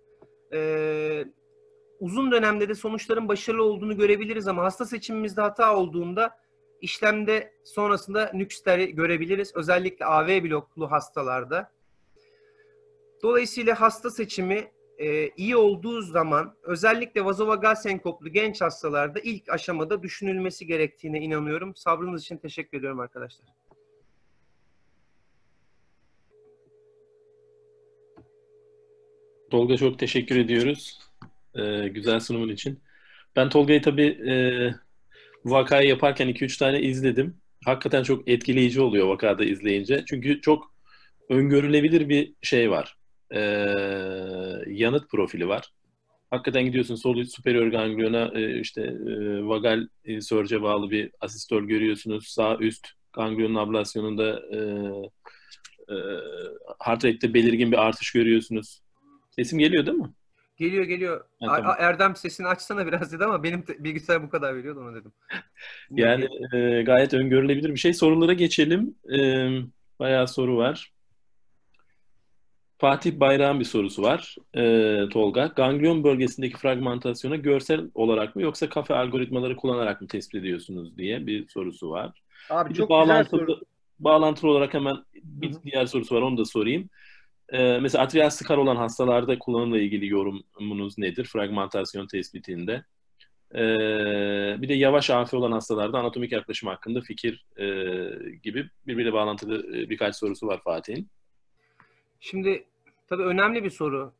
uzun dönemde de sonuçların başarılı olduğunu görebiliriz ama hasta seçimimizde hata olduğunda işlemde sonrasında nüksleri görebiliriz. Özellikle AV bloklu hastalarda. Dolayısıyla hasta seçimi iyi olduğu zaman özellikle vazovagal senkoplu genç hastalarda ilk aşamada düşünülmesi gerektiğine inanıyorum. Sabrınız için teşekkür ediyorum arkadaşlar. Tolga çok teşekkür ediyoruz. Güzel sunumun için. Ben Tolga'yı tabii vakayı yaparken 2-3 tane izledim. Hakikaten çok etkileyici oluyor vakada izleyince. Çünkü çok öngörülebilir bir şey var. Yanıt profili var. Hakikaten gidiyorsun sol superior gangliona vagal sörce bağlı bir asistol görüyorsunuz. Sağ üst ganglion ablasyonunda heart rate'te belirgin bir artış görüyorsunuz. Sesim geliyor değil mi? Geliyor geliyor. Ha, tamam. Erdem sesini açsana biraz dedi ama benim bilgisayar bu kadar veriyordu ona dedim. Yani gayet öngörülebilir bir şey. Sorulara geçelim. Bayağı soru var. Fatih Bayrak'ın bir sorusu var. Tolga. Ganglion bölgesindeki fragmentasyona görsel olarak mı yoksa kafe algoritmaları kullanarak mı tespit ediyorsunuz diye bir sorusu var. Abi Bir çok de güzel soru. bağlantılı olarak hemen bir diğer sorusu var. Onu da sorayım. Mesela atrial skar olan hastalarda kullanımla ilgili yorumunuz nedir? Fragmentasyon tespitinde. Bir de yavaş AF olan hastalarda anatomik yaklaşım hakkında fikir gibi birbiriyle bağlantılı birkaç sorusu var Fatih'in. Şimdi tabii önemli bir soru.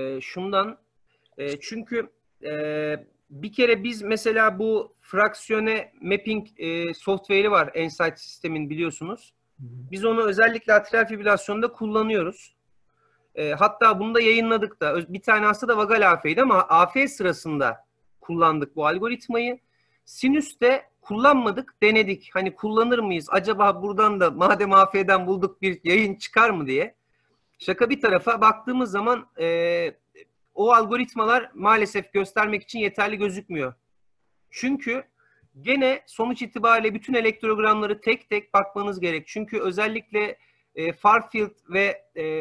Çünkü bir kere biz mesela bu fraksiyone mapping software'i var Ensight sistemin biliyorsunuz. Biz onu özellikle atrial fibrilasyonda kullanıyoruz. Hatta bunu da yayınladık da. Bir tane hasta da vagal AF'ydi ama AF sırasında kullandık bu algoritmayı. Sinüs'te kullanmadık, denedik. Hani kullanır mıyız? Acaba buradan da madem AF'den bulduk bir yayın çıkar mı diye. Şaka bir tarafa baktığımız zaman o algoritmalar maalesef göstermek için yeterli gözükmüyor. Çünkü gene sonuç itibariyle bütün elektrogramları tek tek bakmanız gerek. Çünkü özellikle Farfield ve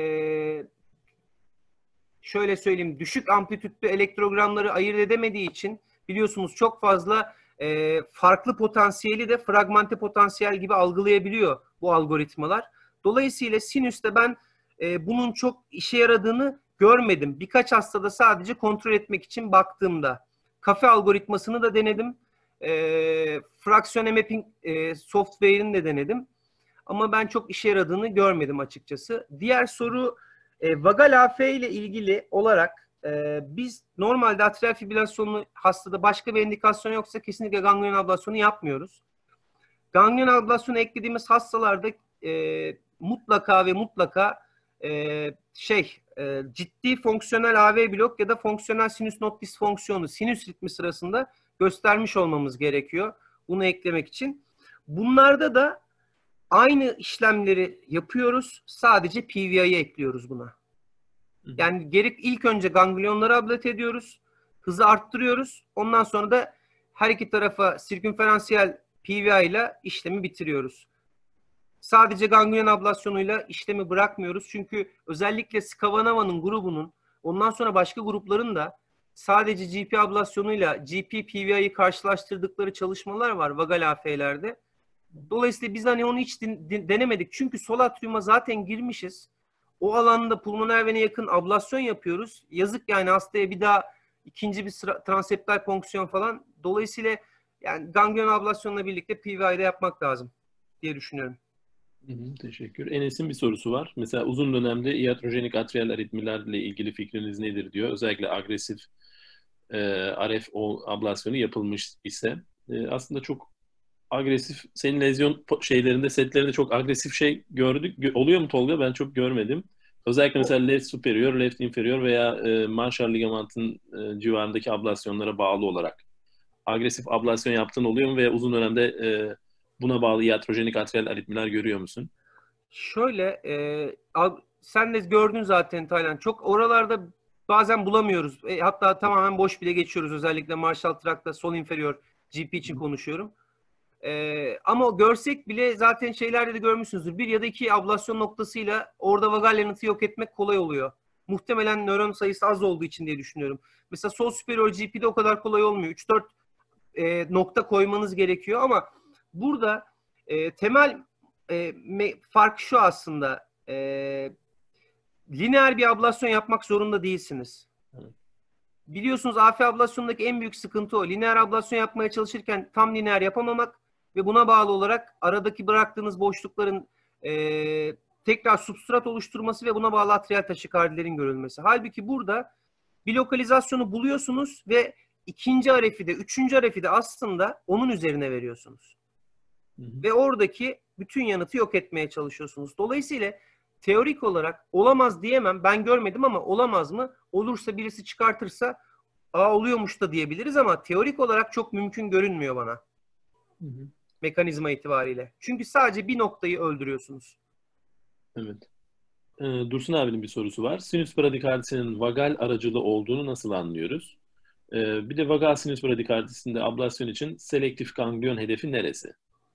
şöyle söyleyeyim düşük amplitütlü elektrogramları ayırt edemediği için biliyorsunuz çok fazla farklı potansiyeli de fragmente potansiyel gibi algılayabiliyor bu algoritmalar. Dolayısıyla sinüste ben bunun çok işe yaradığını görmedim. Birkaç hastada sadece kontrol etmek için baktığımda. Kafe algoritmasını da denedim. Fraksiyon mapping software'ini de denedim. Ama ben çok işe yaradığını görmedim açıkçası. Diğer soru vagal AF ile ilgili olarak biz normalde atrial fibrilasyonu hastada başka bir indikasyon yoksa kesinlikle ganglion ablasyonu yapmıyoruz. Ganglion ablasyonu eklediğimiz hastalarda mutlaka ciddi fonksiyonel AV blok ya da fonksiyonel sinüs not disfonksiyonu sinüs ritmi sırasında göstermiş olmamız gerekiyor. Bunu eklemek için. Bunlarda da aynı işlemleri yapıyoruz. Sadece PVI'yi ekliyoruz buna. Yani ilk önce ganglionları ablate ediyoruz. Hızı arttırıyoruz. Ondan sonra da her iki tarafa sirkümferansiyel PVI ile işlemi bitiriyoruz. sadece ganglion ablasyonuyla işlemi bırakmıyoruz. Çünkü özellikle Skavanava'nın grubunun, ondan sonra başka grupların da sadece GP ablasyonuyla GP PVI'yi karşılaştırdıkları çalışmalar var vagal AF'lerde. Dolayısıyla biz hani onu hiç denemedik. Çünkü sol atriuma zaten girmişiz. O alanda pulmoner vene yakın ablasyon yapıyoruz. Yazık yani hastaya bir daha ikinci bir transeptal fonksiyon falan. Dolayısıyla yani ganglion ablasyonla birlikte PVI'de yapmak lazım diye düşünüyorum. Teşekkür. Enes'in bir sorusu var. Mesela uzun dönemde iatrojenik atrial aritmilerle ilgili fikriniz nedir diyor. Özellikle agresif RF ablasyonu yapılmış ise. Aslında çok agresif, senin lezyon şeylerinde, setlerinde çok agresif şey gördük. Oluyor mu Tolga? Ben çok görmedim. Özellikle mesela left superior, left inferior veya Marshall ligamentın civarındaki ablasyonlara bağlı olarak agresif ablasyon yaptığın oluyor mu veya uzun dönemde buna bağlı iatrojenik atrial aritmiler görüyor musun? Şöyle, sen de gördün zaten Taylan. Çok oralarda bazen bulamıyoruz. Hatta tamamen boş bile geçiyoruz. Özellikle Marshall Trakt'ta sol inferior GP için konuşuyorum. Ama görsek bile zaten şeylerde de görmüşsünüzdür. Bir ya da iki ablasyon noktasıyla orada vagal yanıtı yok etmek kolay oluyor. Muhtemelen nöron sayısı az olduğu için diye düşünüyorum. Mesela sol superior GP'de o kadar kolay olmuyor. 3-4 nokta koymanız gerekiyor ama burada temel fark şu aslında. Lineer bir ablasyon yapmak zorunda değilsiniz. Biliyorsunuz AF ablasyonundaki en büyük sıkıntı o. Lineer ablasyon yapmaya çalışırken tam lineer yapamamak ve buna bağlı olarak aradaki bıraktığınız boşlukların tekrar substrat oluşturması ve buna bağlı atrial taşikardilerin görülmesi. Halbuki burada bir lokalizasyonu buluyorsunuz ve ikinci RF'i de, üçüncü RF'i de aslında onun üzerine veriyorsunuz. Ve oradaki bütün yanıtı yok etmeye çalışıyorsunuz. Dolayısıyla teorik olarak olamaz diyemem. Ben görmedim ama olamaz mı? Olursa birisi çıkartırsa oluyormuş da diyebiliriz ama teorik olarak çok mümkün görünmüyor bana. Mekanizma itibariyle. Çünkü sadece bir noktayı öldürüyorsunuz. Evet. Dursun abinin bir sorusu var. Sinüs bradikardisinin vagal aracılı olduğunu nasıl anlıyoruz? Bir de vagal sinüs bradikardisinde ablasyon için selektif ganglion hedefi neresi?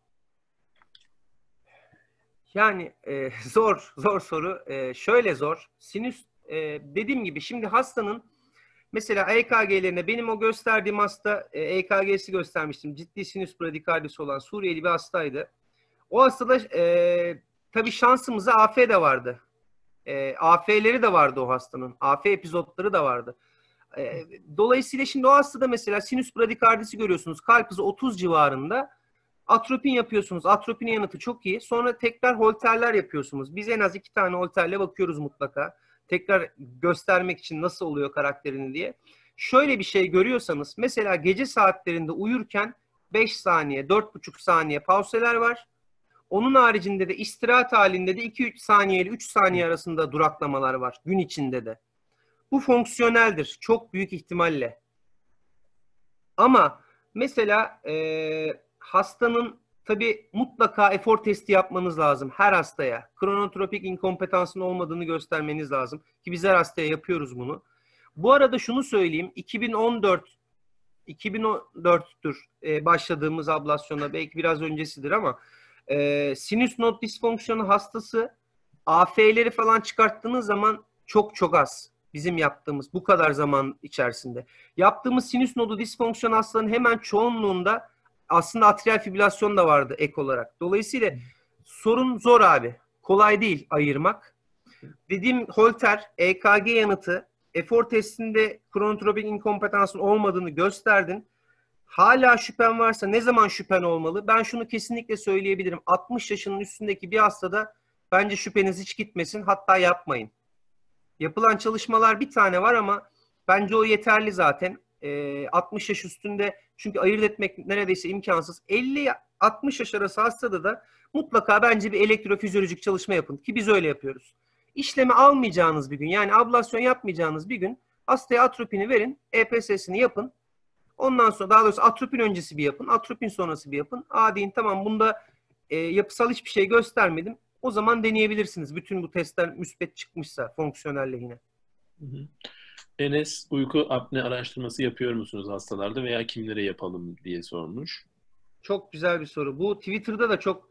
Yani zor soru. Şöyle zor. Sinüs dediğim gibi şimdi hastanın mesela EKG'lerine benim o gösterdiğim hasta EKG'si göstermiştim. Ciddi sinüs bradikardisi olan Suriyeli bir hastaydı. O hastada tabii şansımıza AF de vardı. AF'leri de vardı o hastanın. AF epizotları da vardı. Dolayısıyla şimdi o hastada mesela sinüs bradikardisi görüyorsunuz. Kalp hızı 30 civarında. Atropin yapıyorsunuz. Atropinin yanıtı çok iyi. Sonra tekrar holterler yapıyorsunuz. Biz en az 2 tane holterle bakıyoruz mutlaka. Tekrar göstermek için nasıl oluyor karakterini diye. Şöyle bir şey görüyorsanız mesela gece saatlerinde uyurken 5 saniye, 4,5 saniye pauseler var. Onun haricinde de istirahat halinde de 2-3 saniye ile 3 saniye arasında duraklamalar var gün içinde de. Bu fonksiyoneldir çok büyük ihtimalle. Ama mesela hastanın tabii mutlaka efor testi yapmanız lazım her hastaya. Kronotropik inkompetansın olmadığını göstermeniz lazım. Ki biz her hastaya yapıyoruz bunu. Bu arada şunu söyleyeyim. 2014'tür başladığımız ablasyona. Belki biraz öncesidir ama sinüs nod disfonksiyonu hastası AF'leri falan çıkarttığınız zaman çok az. Bizim yaptığımız bu kadar zaman içerisinde. Yaptığımız sinüs nodu disfonksiyon hastaların hemen çoğunluğunda aslında atrial fibrilasyon da vardı ek olarak. Dolayısıyla sorun zor abi. Kolay değil ayırmak. Dediğim holter, EKG yanıtı, efor testinde kronotropik inkompetansın olmadığını gösterdin. Hala şüphen varsa ne zaman şüphen olmalı? Ben şunu kesinlikle söyleyebilirim. 60 yaşının üstündeki bir hastada bence şüpheniz hiç gitmesin. Hatta yapmayın. Yapılan çalışmalar bir tane var ama bence o yeterli zaten. 60 yaş üstünde çünkü ayırt etmek neredeyse imkansız. 50-60 yaş arası hastada da mutlaka bence bir elektrofizyolojik çalışma yapın. Ki biz öyle yapıyoruz. İşlemi almayacağınız bir gün yani ablasyon yapmayacağınız bir gün hastaya atropini verin. EPS'sini yapın. Ondan sonra daha doğrusu atropin öncesi bir yapın. Atropin sonrası bir yapın. Deyin tamam bunda yapısal hiçbir şey göstermedim. O zaman deneyebilirsiniz. Bütün bu testler müspet çıkmışsa fonksiyonel lehine. Enes, uyku apne araştırması yapıyor musunuz hastalarda veya kimlere yapalım diye sormuş. Çok güzel bir soru. Bu Twitter'da da çok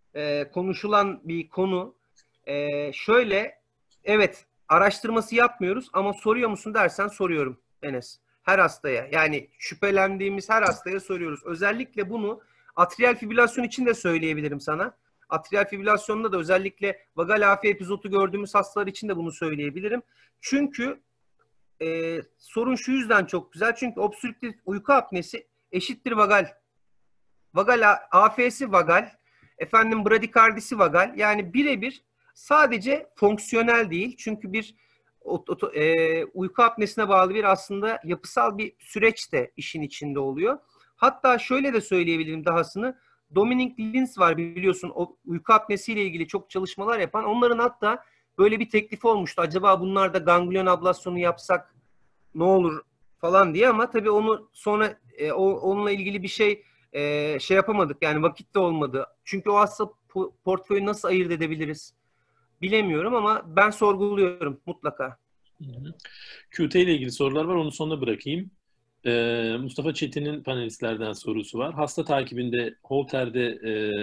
konuşulan bir konu. Şöyle, evet araştırması yapmıyoruz ama soruyor musun dersen soruyorum Enes. Her hastaya, yani şüphelendiğimiz her hastaya soruyoruz. Özellikle bunu atrial fibrilasyon için de söyleyebilirim sana. Atrial fibrilasyonda da özellikle vagal AF epizodu gördüğümüz hastalar için de bunu söyleyebilirim. Çünkü sorun şu yüzden çok güzel. Çünkü obstrüktif uyku apnesi eşittir vagal. Vagal AF'si vagal, efendim bradikardisi vagal. Yani birebir, sadece fonksiyonel değil. Çünkü bir uyku apnesine bağlı bir aslında yapısal bir süreç de işin içinde oluyor. Hatta şöyle de söyleyebilirim dahasını. Dominic Lins var biliyorsun, o uyku apnesiyle ilgili çok çalışmalar yapan. Onların hatta böyle bir teklifi olmuştu. Acaba bunlarda ganglion ablasyonu yapsak ne olur falan diye, ama tabii onu sonra onunla ilgili bir şey yapamadık. Yani vakit de olmadı. Çünkü o hasta portföyü nasıl ayırt edebiliriz bilemiyorum ama ben sorguluyorum mutlaka. QT ile ilgili sorular var. Onu sonuna bırakayım. Mustafa Çetin'in panelistlerden sorusu var. Hasta takibinde Holter'de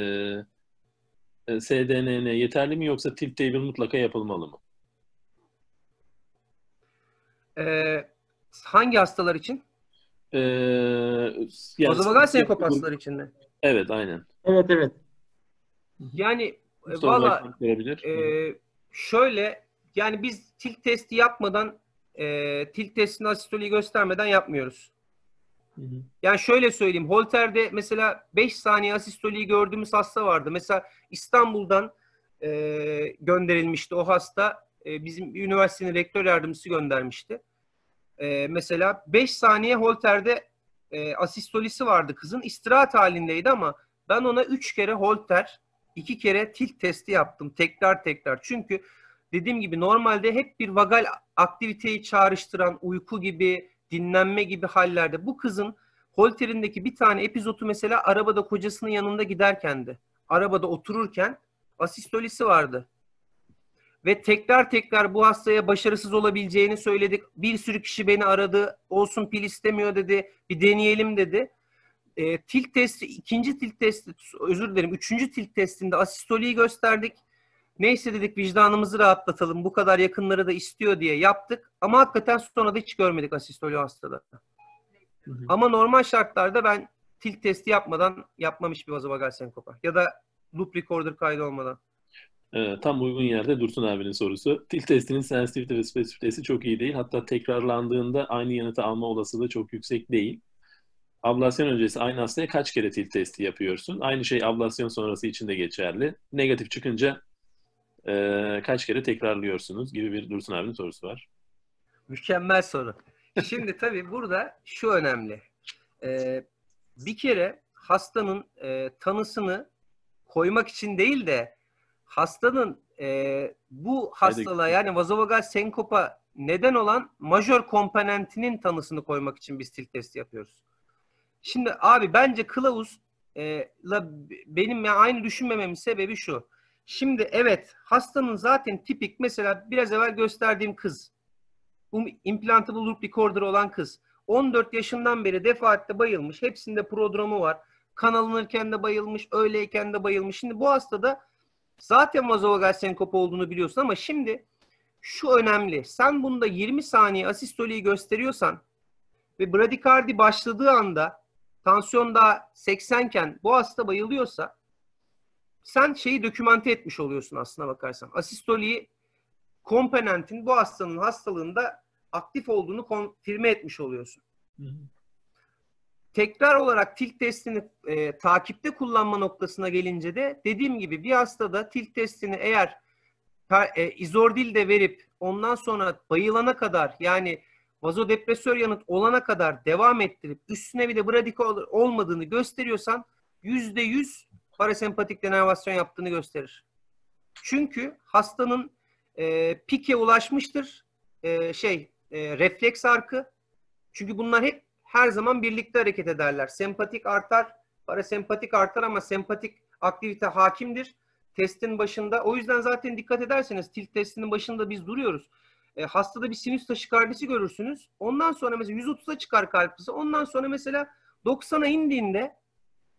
SDNN yeterli mi, yoksa tilt table mutlaka yapılmalı mı? Hangi hastalar için? Yani Vazovagal senkop hastalar için mi? Evet, aynen. Evet. Yani valla şöyle, yani biz tilt testi yapmadan tilt testini asistoliği göstermeden yapmıyoruz. Yani şöyle söyleyeyim. Holter'de mesela 5 saniye asistoliği gördüğümüz hasta vardı. Mesela İstanbul'dan gönderilmişti o hasta. Bizim üniversitenin rektör yardımcısı göndermişti. Mesela 5 saniye Holter'de asistolisi vardı kızın. İstirahat halindeydi ama ben ona 3 kere Holter, 2 kere tilt testi yaptım. Tekrar. Çünkü dediğim gibi normalde hep bir vagal aktiviteyi çağrıştıran uyku gibi, dinlenme gibi hallerde. Bu kızın Holter'indeki bir tane epizodu mesela arabada kocasının yanında giderkendi. Arabada otururken asistolisi vardı. Ve tekrar bu hastaya başarısız olabileceğini söyledik. Bir sürü kişi beni aradı. Olsun, pil istemiyor dedi. Bir deneyelim dedi. Tilt testi, ikinci tilt testi, üçüncü tilt testinde asistoliyi gösterdik. Neyse dedik, vicdanımızı rahatlatalım. Bu kadar yakınları da istiyor diye yaptık. Ama hakikaten sonra da hiç görmedik asistoli hastada. Ama normal şartlarda ben tilt testi yapmadan yapmam hiçbir vazovagal senkopa. Ya da loop recorder kaydı olmadan. Tam uygun yerde Dursun abinin sorusu. Tilt testinin sensitivite ve spesifitesi çok iyi değil. Hatta tekrarlandığında aynı yanıtı alma olasılığı çok yüksek değil. Ablasyon öncesi aynı hastaya kaç kere tilt testi yapıyorsun? Aynı şey ablasyon sonrası için de geçerli. Negatif çıkınca kaç kere tekrarlıyorsunuz gibi bir Dursun abinin sorusu var. Mükemmel soru. Şimdi tabii burada şu önemli. Bir kere hastanın tanısını koymak için değil de hastanın bu hastalığa, yani vazovagal senkopa neden olan majör komponentinin tanısını koymak için biz tilt testi yapıyoruz. Şimdi abi bence kılavuzla benim aynı düşünmememin sebebi şu. Şimdi evet, hastanın zaten tipik, mesela biraz evvel gösterdiğim kız, implantable loop recorder olan kız, 14 yaşından beri defaatle bayılmış. Hepsinde prodromu var. Kan alınırken de bayılmış, öyleyken de bayılmış. Şimdi bu hastada zaten vazovagal senkop olduğunu biliyorsun ama şimdi şu önemli. Sen bunda 20 saniye asistoliyi gösteriyorsan ve bradikardi başladığı anda tansiyon daha 80 iken bu hasta bayılıyorsa sen şeyi dokümante etmiş oluyorsun aslına bakarsan. Asistoliyi komponentin bu hastanın hastalığında aktif olduğunu konfirme etmiş oluyorsun. Tekrar olarak tilt testini takipte kullanma noktasına gelince de dediğim gibi bir hastada tilt testini eğer izordil de verip ondan sonra bayılana kadar, yani vazodepresör yanıt olana kadar devam ettirip üstüne bir de bradikal olmadığını gösteriyorsan %100 parasempatik denervasyon yaptığını gösterir. Çünkü hastanın pike ulaşmıştır. Refleks arkı. Çünkü bunlar hep her zaman birlikte hareket ederler. Sempatik artar, parasempatik artar ama sempatik aktivite hakimdir testin başında. O yüzden zaten dikkat ederseniz tilt testinin başında biz duruyoruz. Hastada bir sinüs taşikardisi görürsünüz. Ondan sonra mesela 130'a çıkar kalp hızı. Ondan sonra mesela 90'a indiğinde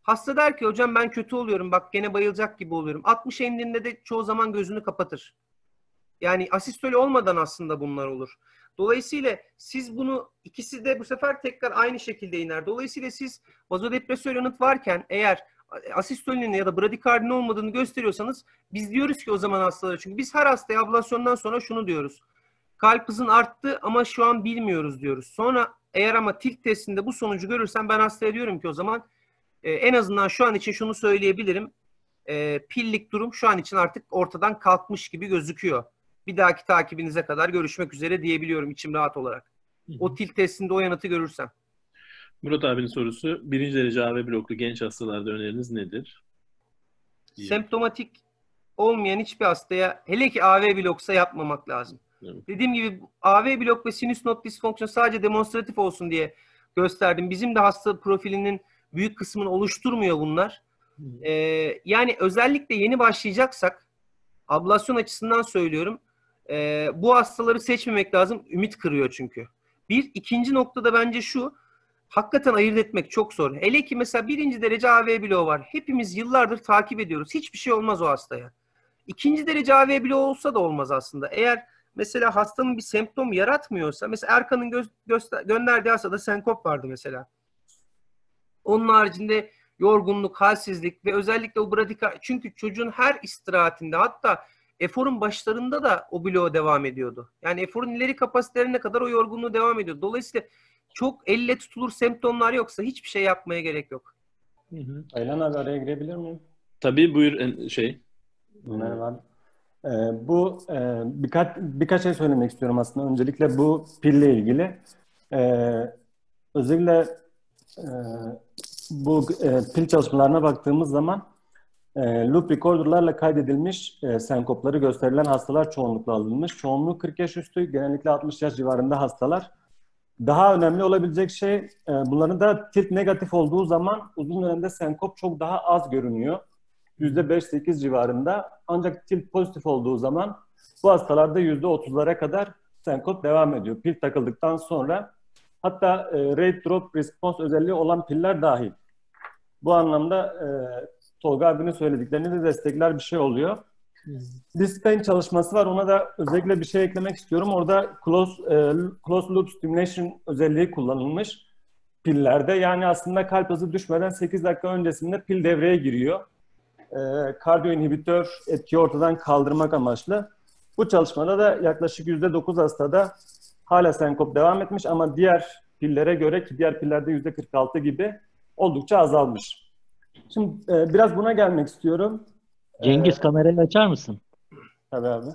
Hasta der ki hocam ben kötü oluyorum, bak gene bayılacak gibi oluyorum. 60 endiğinde de çoğu zaman gözünü kapatır. Yani asistoli olmadan aslında bunlar olur. Dolayısıyla siz bunu, ikisi de bu sefer tekrar aynı şekilde iner. Dolayısıyla siz vazodepresör yanıt varken eğer asistolinin ya da bradikardinin olmadığını gösteriyorsanız biz diyoruz ki o zaman hastalara, çünkü biz her hastaya ablasyondan sonra şunu diyoruz. Kalp hızın arttı ama şu an bilmiyoruz diyoruz. Sonra eğer ama tilt testinde bu sonucu görürsem ben hastaya diyorum ki o zaman en azından şu an için şunu söyleyebilirim. Pillik durum şu an için artık ortadan kalkmış gibi gözüküyor. Bir dahaki takibinize kadar görüşmek üzere diyebiliyorum içim rahat olarak. O tilt testinde o yanıtı görürsem. Murat abinin sorusu, birinci derece AV bloklu genç hastalarda öneriniz nedir? Semptomatik olmayan hiçbir hastaya, hele ki AV bloksa yapmamak lazım. Evet. Dediğim gibi AV blok ve sinüs nod disfonksiyonu sadece demonstratif olsun diye gösterdim. Bizim de hasta profilinin büyük kısmını oluşturmuyor bunlar. Yani özellikle yeni başlayacaksak, ablasyon açısından söylüyorum, bu hastaları seçmemek lazım. Ümit kırıyor çünkü. İkinci noktada bence şu, hakikaten ayırt etmek çok zor. Hele ki mesela birinci derece AV bloğu var. Hepimiz yıllardır takip ediyoruz. Hiçbir şey olmaz o hastaya. İkinci derece AV bloğu olsa da olmaz aslında. Eğer mesela hastanın bir semptom yaratmıyorsa, mesela Erkan'ın gönderdiği hastada senkop vardı mesela. Onun haricinde yorgunluk, halsizlik ve özellikle o bradikal, çünkü çocuğun her istirahatinde, hatta eforun başlarında da o bloğa devam ediyordu. Yani eforun ileri kapasitelerine kadar o yorgunluğu devam ediyordu. Dolayısıyla çok elle tutulur semptomlar yoksa hiçbir şey yapmaya gerek yok. Aylan abi, araya girebilir miyim? Tabii, buyur. Merhaba. Birkaç şey söylemek istiyorum aslında. Öncelikle bu pille ilgili. Özellikle bu pil çalışmalarına baktığımız zaman loop recorder'larla kaydedilmiş senkopları gösterilen hastalar çoğunlukla alınmış. Çoğunluğu 40 yaş üstü, genellikle 60 yaş civarında hastalar. Daha önemli olabilecek şey, bunların da tilt negatif olduğu zaman uzun dönemde senkop çok daha az görünüyor. %5-8 civarında. Ancak tilt pozitif olduğu zaman bu hastalarda %30'lara kadar senkop devam ediyor. Pil takıldıktan sonra, hatta rate drop response özelliği olan piller dahil. Bu anlamda Tolga abinin söylediklerini de destekler bir şey oluyor. Discipline çalışması var. Ona da özellikle bir şey eklemek istiyorum. Orada closed loop stimulation özelliği kullanılmış pillerde. Yani aslında kalp hızı düşmeden 8 dakika öncesinde pil devreye giriyor. Kardiyo inhibitör etkiyi ortadan kaldırmak amaçlı. Bu çalışmada da yaklaşık %9 hastada hala senkop devam etmiş ama diğer pillere göre, ki diğer pillerde %46 gibi, oldukça azalmış. Şimdi biraz buna gelmek istiyorum. Cengiz, kamerayı açar mısın? Tabii abi.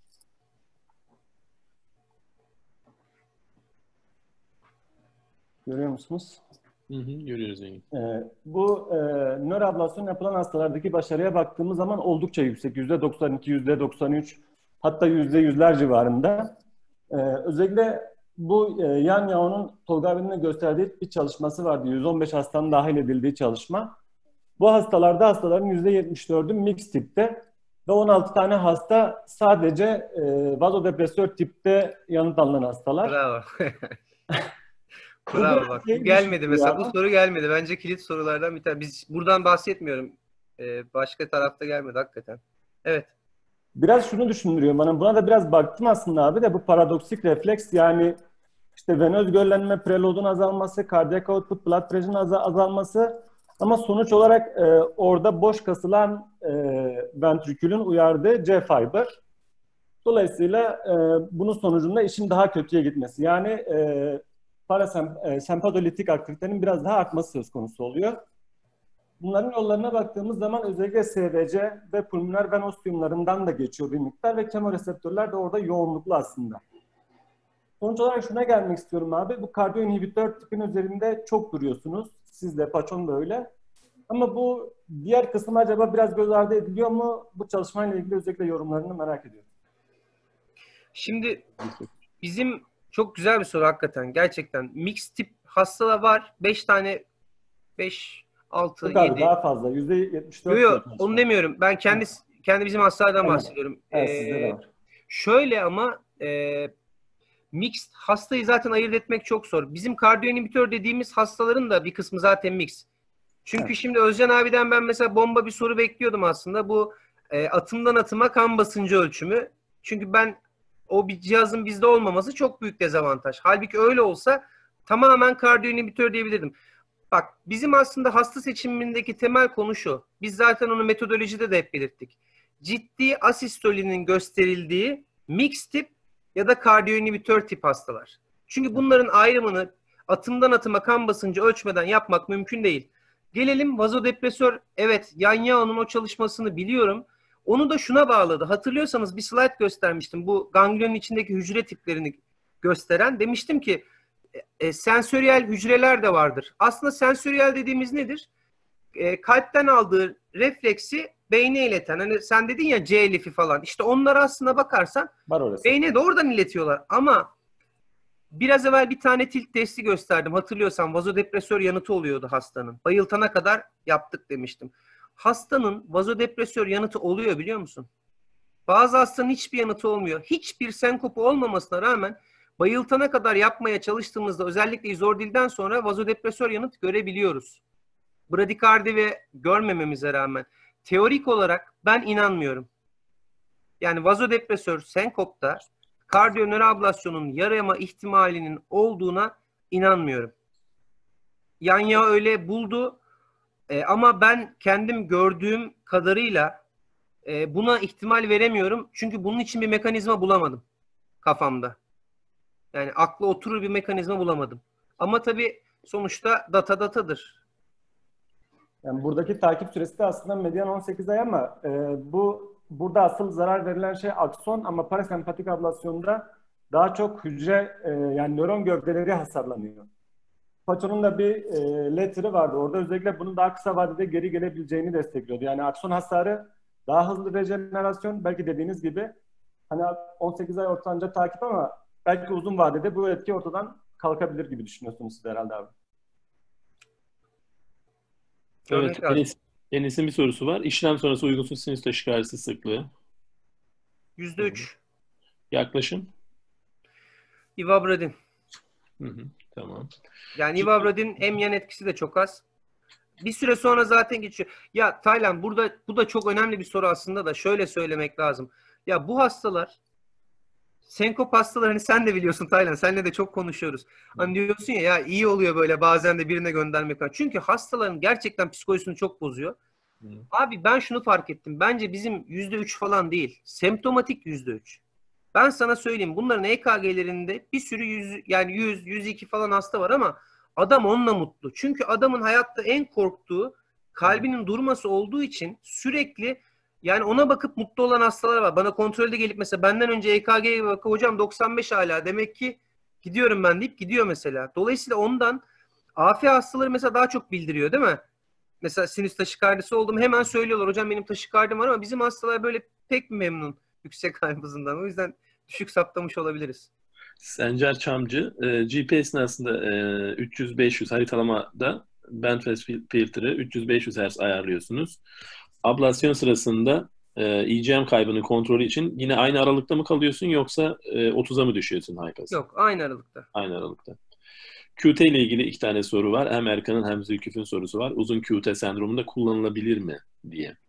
Görüyor musunuz? Görüyoruz Cengiz. Bu nöroablasyon yapılan hastalardaki başarıya baktığımız zaman oldukça yüksek. %92, %93, hatta %100'ler civarında. Özellikle bu Yan Yao'nun Tolga abinin de gösterdiği bir çalışması vardı. 115 hastanın dahil edildiği çalışma. Bu hastalarda hastaların %74'ü mix tipte ve 16 tane hasta sadece vazodepresör tipte yanıt alınan hastalar. Bravo. Bravo, bak. Bu gelmedi mesela. Bu soru gelmedi. Bence kilit sorulardan bir tane. Biz buradan bahsetmiyorum. Başka tarafta gelmedi hakikaten. Evet. Biraz şunu düşündürüyor bana. Buna da biraz baktım aslında abi, de bu paradoksik refleks, yani işte venöz göllenme, preload'un azalması, kardiyak output, blood pressure'ın azalması, ama sonuç olarak orada boş kasılan ventrikülün uyardığı C-fiber. Dolayısıyla bunun sonucunda işin daha kötüye gitmesi. Yani sempatolitik aktivitenin biraz daha artması söz konusu oluyor. Bunların yollarına baktığımız zaman özellikle SVC ve pulmoner ven ostiumlarından da geçiyor bir miktar ve kemoreseptörler de orada yoğunluklu aslında. Sonuç olarak şuna gelmek istiyorum abi. Bu kardiyo inhibitör tipin üzerinde çok duruyorsunuz. Siz de, Paçon da öyle. Ama bu diğer kısım acaba biraz göz ardı ediliyor mu? Bu çalışmayla ilgili özellikle yorumlarını merak ediyorum. Şimdi bizim çok güzel bir soru hakikaten. Gerçekten mix tip hastalar var. 5 tane, 5, 6, 7. Daha fazla. %74. Yok, onu demiyorum. Ben kendi bizim hastalardan bahsediyorum. Evet, sizde de var. Şöyle ama mixed hastayı zaten ayırt etmek çok zor. Bizim kardiyo inhibitör dediğimiz hastaların da bir kısmı zaten mix. Çünkü Evet. şimdi Özcan abiden ben mesela bomba bir soru bekliyordum aslında. Bu atımdan atıma kan basıncı ölçümü. Çünkü o bir cihazın bizde olmaması çok büyük dezavantaj. Halbuki öyle olsa tamamen kardiyoinhibitör diyebilirdim. Bak bizim aslında hasta seçimindeki temel konu şu. Biz zaten onu metodolojide de hep belirttik. Ciddi asistolinin gösterildiği mix tip ya da kardiyoinhibitör tip hastalar. Çünkü bunların ayrımını atımdan atıma kan basıncı ölçmeden yapmak mümkün değil. Gelelim vazodepresör. Evet, Yanyao'nun o çalışmasını biliyorum. Onu da şuna bağladı. Hatırlıyorsanız bir slide göstermiştim. Bu ganglionun içindeki hücre tiplerini gösteren. Demiştim ki sensöriyel hücreler de vardır. Aslında sensöriyel dediğimiz nedir? Kalpten aldığı refleksi beyne ileten. Hani sen dedin ya C lifi falan. İşte onlara aslında bakarsan Var orası. beyne de oradan iletiyorlar. Ama biraz evvel bir tane tilt testi gösterdim. Hatırlıyorsan vazodepresör yanıtı oluyordu hastanın. Bayıltana kadar yaptık demiştim. Hastanın vazodepresör yanıtı oluyor biliyor musun? Bazı hastanın hiçbir yanıtı olmuyor. Hiçbir senkopu olmamasına rağmen bayıltana kadar yapmaya çalıştığımızda özellikle izordilden sonra vazodepresör yanıt görebiliyoruz. Bradikardi ve görmememize rağmen. Teorik olarak ben inanmıyorum. Yani vazodepresör senkopta kardiyonöro ablasyonun yarama ihtimalinin olduğuna inanmıyorum. Yanya öyle buldu ama ben kendim gördüğüm kadarıyla buna ihtimal veremiyorum. Çünkü bunun için bir mekanizma bulamadım kafamda. Yani akla oturur bir mekanizma bulamadım. Ama tabii sonuçta data datadır. Yani buradaki takip süresi de aslında medyan 18 ay ama burada asıl zarar verilen şey akson ama parasempatik ablasyonda daha çok hücre yani nöron gövdeleri hasarlanıyor. Paton'un da bir letter'ı vardı. Orada özellikle bunun daha kısa vadede geri gelebileceğini destekliyordu. Yani akson hasarı daha hızlı rejenerasyon belki dediğiniz gibi hani 18 ay ortanca takip ama belki uzun vadede bu etki ortadan kalkabilir gibi düşünüyorsunuz siz herhalde abi. Evet, Enes'in bir sorusu var. İşlem sonrası uygunsuz sinüs taşikardisi sıklığı. %3. Yaklaşım. Ivabradin. Tamam. Yani ivabradin hem yan etkisi de çok az. Bir süre sonra zaten geçiyor. Ya Taylan bu da çok önemli bir soru aslında da şöyle söylemek lazım. Ya bu hastalar senkop hastalar hani sen de biliyorsun Taylan seninle de çok konuşuyoruz. Hani diyorsun ya iyi oluyor böyle bazen de birine göndermek falan. Çünkü hastaların gerçekten psikolojisini çok bozuyor. Abi ben şunu fark ettim. Bence bizim %3 falan değil. Semptomatik %3. Ben sana söyleyeyim bunların EKG'lerinde bir sürü 100, 102 falan hasta var ama adam onunla mutlu. Çünkü adamın hayatta en korktuğu kalbinin durması olduğu için sürekli yani ona bakıp mutlu olan hastalar var. Bana kontrolde gelip mesela benden önce EKG'ye bakıp hocam 95 hala demek ki gidiyorum ben deyip gidiyor mesela. Dolayısıyla ondan AF hastaları mesela daha çok bildiriyor değil mi? Mesela sinüs taşikardisi olduğumu hemen söylüyorlar. Hocam benim taşikardim var ama bizim hastalar böyle pek memnun yüksek kalp hızından. O yüzden düşük saptamış olabiliriz. Sencer Çamcı, GP esnasında 300-500 haritalamada bandpass filtre 300-500 Hz ayarlıyorsunuz. Ablasyon sırasında ECM kaybının kontrolü için yine aynı aralıkta mı kalıyorsun yoksa 30'a mı düşüyorsun hypas'ı? Yok, aynı aralıkta. Aynı aralıkta. QT ile ilgili 2 tane soru var. Hem Erkan'ın hem Zülküf'ün sorusu var. Uzun QT sendromunda kullanılabilir mi diye.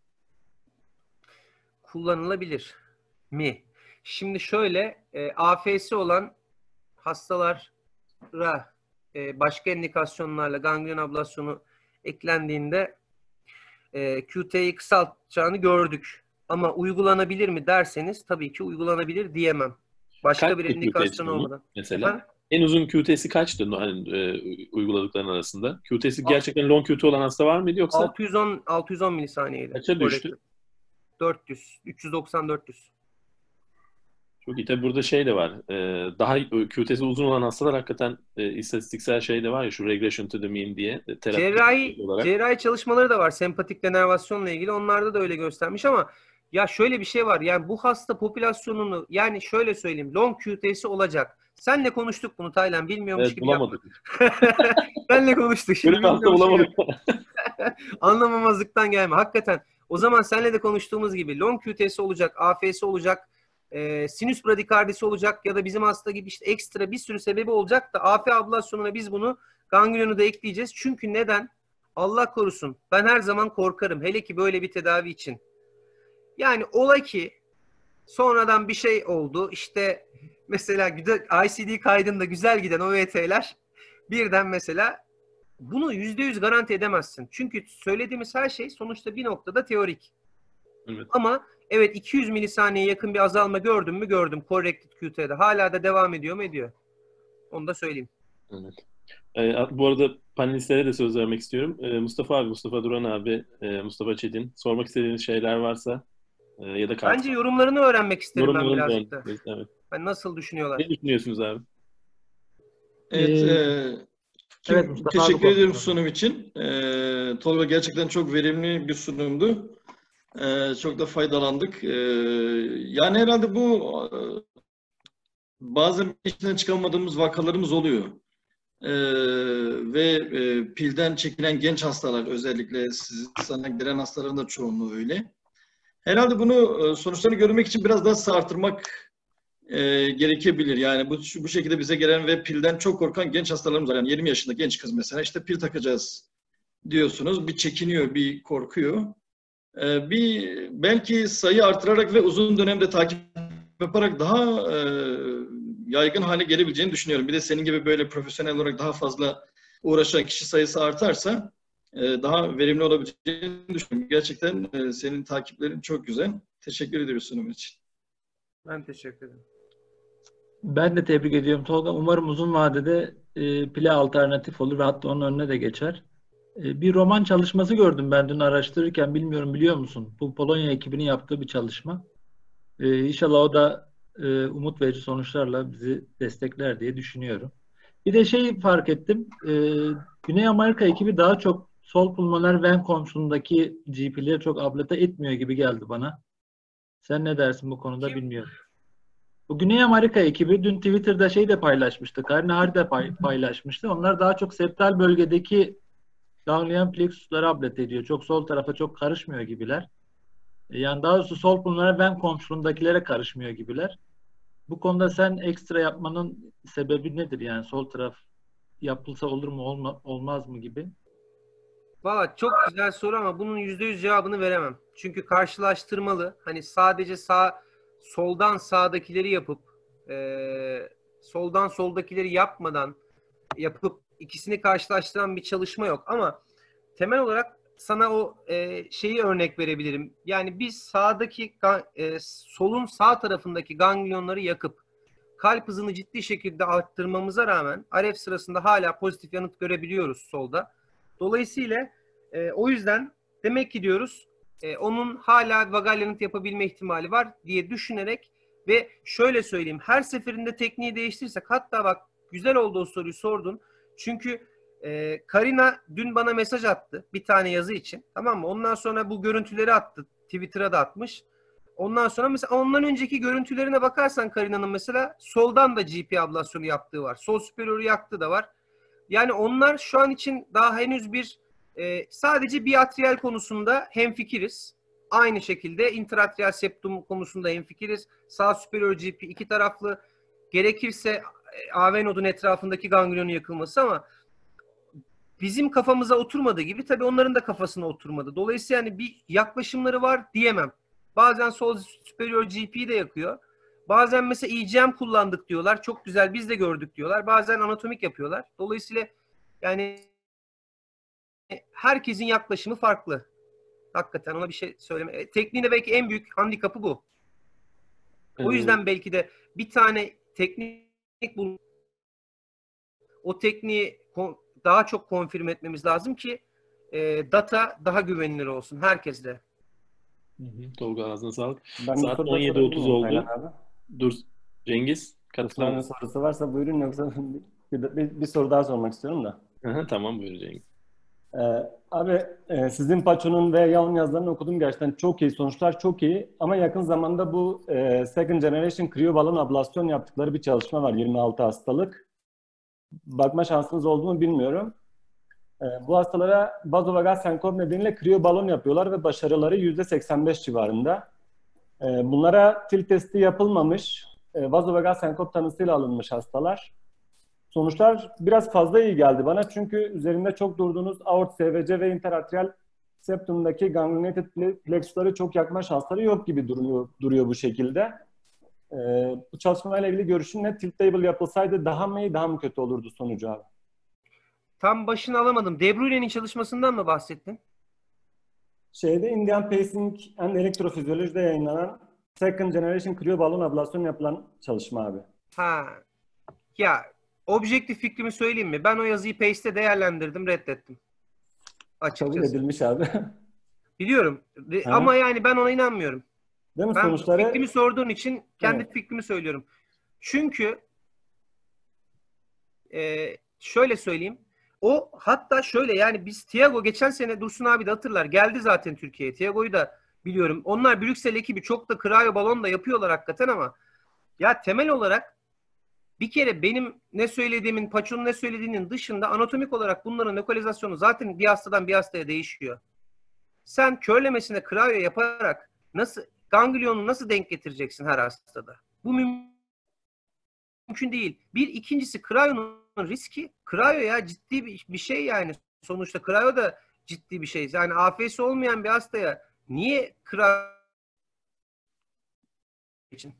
Kullanılabilir mi? Şimdi şöyle AF'si olan hastalara başka indikasyonlarla ganglion ablasyonu eklendiğinde QT'yi kısaltacağını gördük. Ama uygulanabilir mi derseniz tabii ki uygulanabilir diyemem. Başka Kaç bir indikasyon olmadan. Mesela? Efendim? En uzun QT'si kaçtı hani, uyguladıkların arasında? QT'si gerçekten long QT olan hasta var mıydı yoksa? 610 milisaniyeydi. Kaça düştü? 400. 390-400. Çok iyi. Tabii burada şey de var. Daha QT'si uzun olan hastalar hakikaten istatistiksel şey de var ya şu regression to the mean diye. Cerrahi çalışmaları da var. Sempatik denervasyonla ilgili. Onlarda da öyle göstermiş ama ya şöyle bir şey var. Yani bu hasta popülasyonunu yani şöyle söyleyeyim. Long QT'si olacak. Senle konuştuk bunu Taylan. Bilmiyormuş evet, gibi bulamadık. Senle konuştuk. Şimdi böyle hasta bulamadık. Anlamamazlıktan gelme. Hakikaten o zaman senle de konuştuğumuz gibi long QT'si olacak, AF'si olacak, sinüs bradikardisi olacak ya da bizim hasta gibi işte ekstra bir sürü sebebi olacak da AF ablasyonuna biz bunu ganglionu da ekleyeceğiz. Çünkü neden? Allah korusun. Ben her zaman korkarım. Hele ki böyle bir tedavi için. Yani ola ki sonradan bir şey oldu. İşte mesela ICD kaydında güzel giden OET'ler birden mesela bunu %100 garanti edemezsin. Çünkü söylediğimiz her şey sonuçta bir noktada teorik. Evet. Ama evet 200 milisaniyeye yakın bir azalma gördüm mü? Gördüm. Corrected QT'de. Hala da devam ediyor mu? Ediyor. Onu da söyleyeyim. Evet. Bu arada panelistlere de söz vermek istiyorum. Mustafa abi, Mustafa Duran abi, Mustafa Çetin. Sormak istediğiniz şeyler varsa ya da Bence yorumlarını öğrenmek isterim ben yorumlarını birazcık da. evet. Yani nasıl düşünüyorlar? Ne düşünüyorsunuz abi? Evet, Evet, Mustafa teşekkür abi ederim konuşalım. sunum için. Tolga gerçekten çok verimli bir sunumdu. Çok da faydalandık. Yani herhalde bu bazen içinden çıkamadığımız vakalarımız oluyor. Ve pilden çekilen genç hastalar, özellikle sana gelen hastaların da çoğunluğu öyle. Herhalde bunu sonuçlarını görmek için biraz daha sayı artırmak gerekebilir. Yani bu şekilde bize gelen ve pilden çok korkan genç hastalarımız var. Yani 20 yaşında genç kız mesela işte pil takacağız diyorsunuz. Bir çekiniyor, bir korkuyor. Bir belki sayı artırarak ve uzun dönemde takip yaparak daha yaygın hale gelebileceğini düşünüyorum. Bir de senin gibi böyle profesyonel olarak daha fazla uğraşan kişi sayısı artarsa daha verimli olabileceğini düşünüyorum. Gerçekten senin takiplerin çok güzel. Teşekkür ediyoruz sunum için. Ben teşekkür ederim. Ben de tebrik ediyorum Tolga. Umarım uzun vadede pile alternatif olur ve hatta onun önüne de geçer. Bir roman çalışması gördüm ben dün araştırırken. Bilmiyorum, biliyor musun? Bu Polonya ekibinin yaptığı bir çalışma. İnşallah o da umut verici sonuçlarla bizi destekler diye düşünüyorum. Bir de şey fark ettim. Güney Amerika ekibi daha çok sol pulmoner ven komşusundaki GP'leri çok ablata etmiyor gibi geldi bana. Sen ne dersin bu konuda bilmiyorum. Bu Güney Amerika ekibi dün Twitter'da şey de paylaşmıştı. Karine Hardy paylaşmıştı. Onlar daha çok septal bölgedeki ganglion plexusları ablet ediyor. Çok sol tarafa çok karışmıyor gibiler. Yani daha doğrusu sol pulmoner ven komşusundakilere karışmıyor gibiler. Bu konuda sen ekstra yapmanın sebebi nedir? Yani sol taraf yapılsa olur mu olmaz mı gibi? Valla çok güzel soru ama bunun %100 cevabını veremem. Çünkü karşılaştırmalı. Hani sadece soldan sağdakileri yapıp soldan soldakileri yapıp ikisini karşılaştıran bir çalışma yok. Ama temel olarak sana o şeyi örnek verebilirim. Yani biz solun sağ tarafındaki ganglionları yakıp kalp hızını ciddi şekilde arttırmamıza rağmen RF sırasında hala pozitif yanıt görebiliyoruz solda. Dolayısıyla o yüzden demek ki diyoruz onun hala vagal yanıt yapabilme ihtimali var diye düşünerek ve şöyle söyleyeyim, her seferinde tekniği değiştirirsek, hatta bak güzel oldu o soruyu sordun. Çünkü Karina dün bana mesaj attı bir tane yazı için, tamam mı? Ondan sonra bu görüntüleri attı. Twitter'a da atmış. Ondan sonra mesela ondan önceki görüntülerine bakarsan Karina'nın mesela soldan da GP ablasyonu yaptığı var. Sol superior'u yaktığı da var. Yani onlar şu an için daha henüz sadece biatriyel konusunda hemfikiriz. Aynı şekilde interatriyal septum konusunda hemfikiriz. Sağ superior GP iki taraflı, gerekirse AV nodun etrafındaki ganglionun yakılması, ama bizim kafamıza oturmadığı gibi tabii onların da kafasına oturmadı. Dolayısıyla yani bir yaklaşımları var diyemem. Bazen sol superior GP'yi de yakıyor. Bazen mesela EGM kullandık diyorlar. Çok güzel, biz de gördük diyorlar. Bazen anatomik yapıyorlar. Dolayısıyla yani herkesin yaklaşımı farklı. Hakikaten ona bir şey söyleme. Tekniğinde belki en büyük handikapı bu. O yüzden belki de bir tane teknik bulup o tekniği daha çok konfirm etmemiz lazım ki data daha güvenilir olsun herkeste. Tolga ağzına sağlık. Ben Saat 17.30 oldu. Dur Cengiz. Katılanın sorusu varsa buyurun, yoksa bir soru daha sormak istiyorum da. Tamam, buyurun Cengiz. Abi sizin Paço'nun ve Young yazılarını okudum, gerçekten çok iyi, sonuçlar çok iyi, ama yakın zamanda bu second generation kriyobalon ablasyon yaptıkları bir çalışma var, 26 hastalık. Bakma şansınız oldu mu bilmiyorum. Bu hastalara vazovagal senkop nedeniyle kriyobalon yapıyorlar ve başarıları %85 civarında. Bunlara til testi yapılmamış, vazovagal senkop tanısıyla alınmış hastalar. Sonuçlar biraz fazla iyi geldi bana çünkü üzerinde çok durduğunuz aort, SVC ve interatrial septumdaki ganglionated plexusları çok yakma şansları yok gibi duruyor bu şekilde. Bu çalışmayla ilgili görüşün ne? Tilt table yapılsaydı daha mı iyi, daha mı kötü olurdu sonucu abi? Tam başını alamadım. De Bruyne'nin çalışmasından mı bahsettin? Indian Pacing and Electrophysiology'de yayınlanan Second Generation Kryobalon ablasyon yapılan çalışma abi. Ha. Ya objektif fikrimi söyleyeyim mi? Ben o yazıyı Pace'te değerlendirdim, reddettim. Kabul Açıkçası. edilmiş abi. Biliyorum. Ha. Ama yani ben ona inanmıyorum. Değil mi? Ben Sonuçları... fikrimi sorduğun için kendi Evet. fikrimi söylüyorum. Çünkü şöyle söyleyeyim. O hatta şöyle yani biz Thiago geçen sene Dursun abi de hatırlar. Geldi zaten Türkiye'ye. Thiago'yu da biliyorum. Onlar Brüksel ekibi çok da cryo balon da yapıyorlar hakikaten ama ya temel olarak bir kere benim ne söylediğimin, Paço'nun ne söylediğinin dışında anatomik olarak bunların lokalizasyonu zaten bir hastadan bir hastaya değişiyor. Sen körlemesine cryo yaparak nasıl gangliyonu nasıl denk getireceksin her hastada? Bu mümkün değil. Bir ikincisi cryo'nun riski. Cryo ya ciddi bir şey yani. Sonuçta cryo da ciddi bir şey. Yani AF'si olmayan bir hastaya niye cryo için?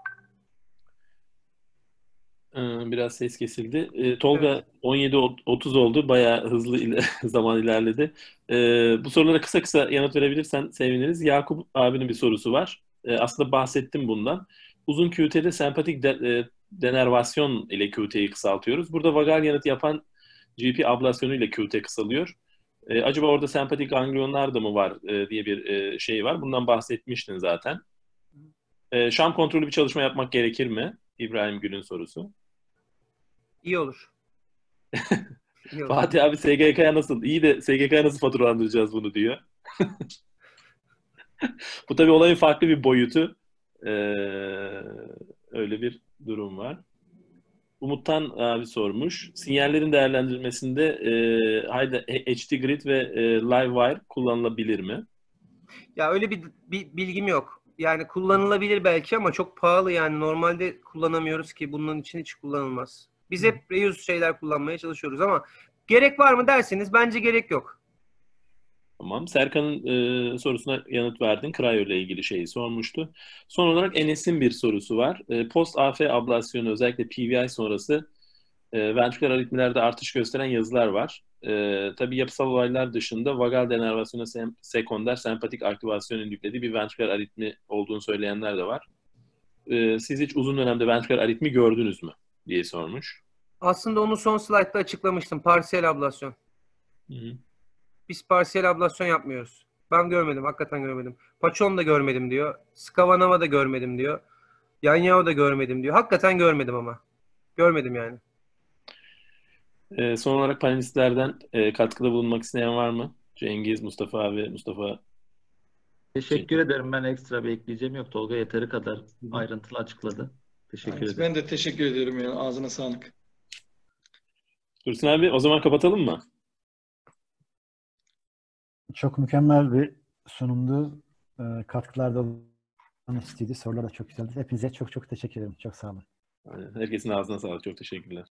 Biraz ses kesildi. Tolga Evet. 17.30 oldu. Bayağı hızlı zaman ilerledi. Bu sorulara kısa kısa yanıt verebilirsen seviniriz. Yakup abinin bir sorusu var. Aslında bahsettim bundan. Uzun QT'de sempatik denervasyon ile QT'yi kısaltıyoruz. Burada vagal yanıt yapan GP ablasyonu ile QT kısalıyor. Acaba orada sempatik ganglionlar da mı var diye bir şey var. Bundan bahsetmiştin zaten. Şam kontrollü bir çalışma yapmak gerekir mi? İbrahim Gül'ün sorusu. İyi olur. İyi olur. Fatih abi SGK'ya nasıl? İyi de SGK'ya nasıl faturalandıracağız bunu diyor. Bu tabii olayın farklı bir boyutu. Öyle bir durum var. Umut'tan abi sormuş. Sinyallerin değerlendirilmesinde HD Grid ve Livewire kullanılabilir mi? Ya öyle bir bilgim yok. Yani kullanılabilir belki ama çok pahalı yani normalde kullanamıyoruz ki bunun için hiç kullanılmaz. Biz hep reuse şeyler kullanmaya çalışıyoruz ama gerek var mı derseniz bence gerek yok. Tamam. Serkan'ın sorusuna yanıt verdin. Cryo ile ilgili şeyi sormuştu. Son olarak Enes'in bir sorusu var. Post AF ablasyonu özellikle PVI sonrası ventriküler aritmilerde artış gösteren yazılar var. Tabii yapısal olaylar dışında vagal denervasyona sekonder sempatik aktivasyon indüklediği bir ventriküler aritmi olduğunu söyleyenler de var. Siz hiç uzun dönemde ventriküler aritmi gördünüz mü diye sormuş. Aslında onu son slaytta açıklamıştım. Parsiyel ablasyon. Hı-hı. Biz parsiyel ablasyon yapmıyoruz. Ben görmedim. Hakikaten görmedim. Paçon da görmedim diyor. Skavanama da görmedim diyor. Yanyao da görmedim diyor. Hakikaten görmedim ama. Görmedim yani. Son olarak panelistlerden katkıda bulunmak isteyen var mı? Cengiz, Mustafa abi, Mustafa. Teşekkür ederim. Ben ekstra bir ekleyeceğim yok. Tolga yeteri kadar ayrıntılı açıkladı. Teşekkür ederim. Ben de teşekkür ediyorum ya. Ağzına sağlık. Dursun abi o zaman kapatalım mı? Çok mükemmel bir sunumdu. Katkılar da olan istiydi. Sorular da çok güzeldi. Hepinize çok çok teşekkür ederim. Çok sağ olun. Herkesin ağzına sağlık. Çok teşekkürler.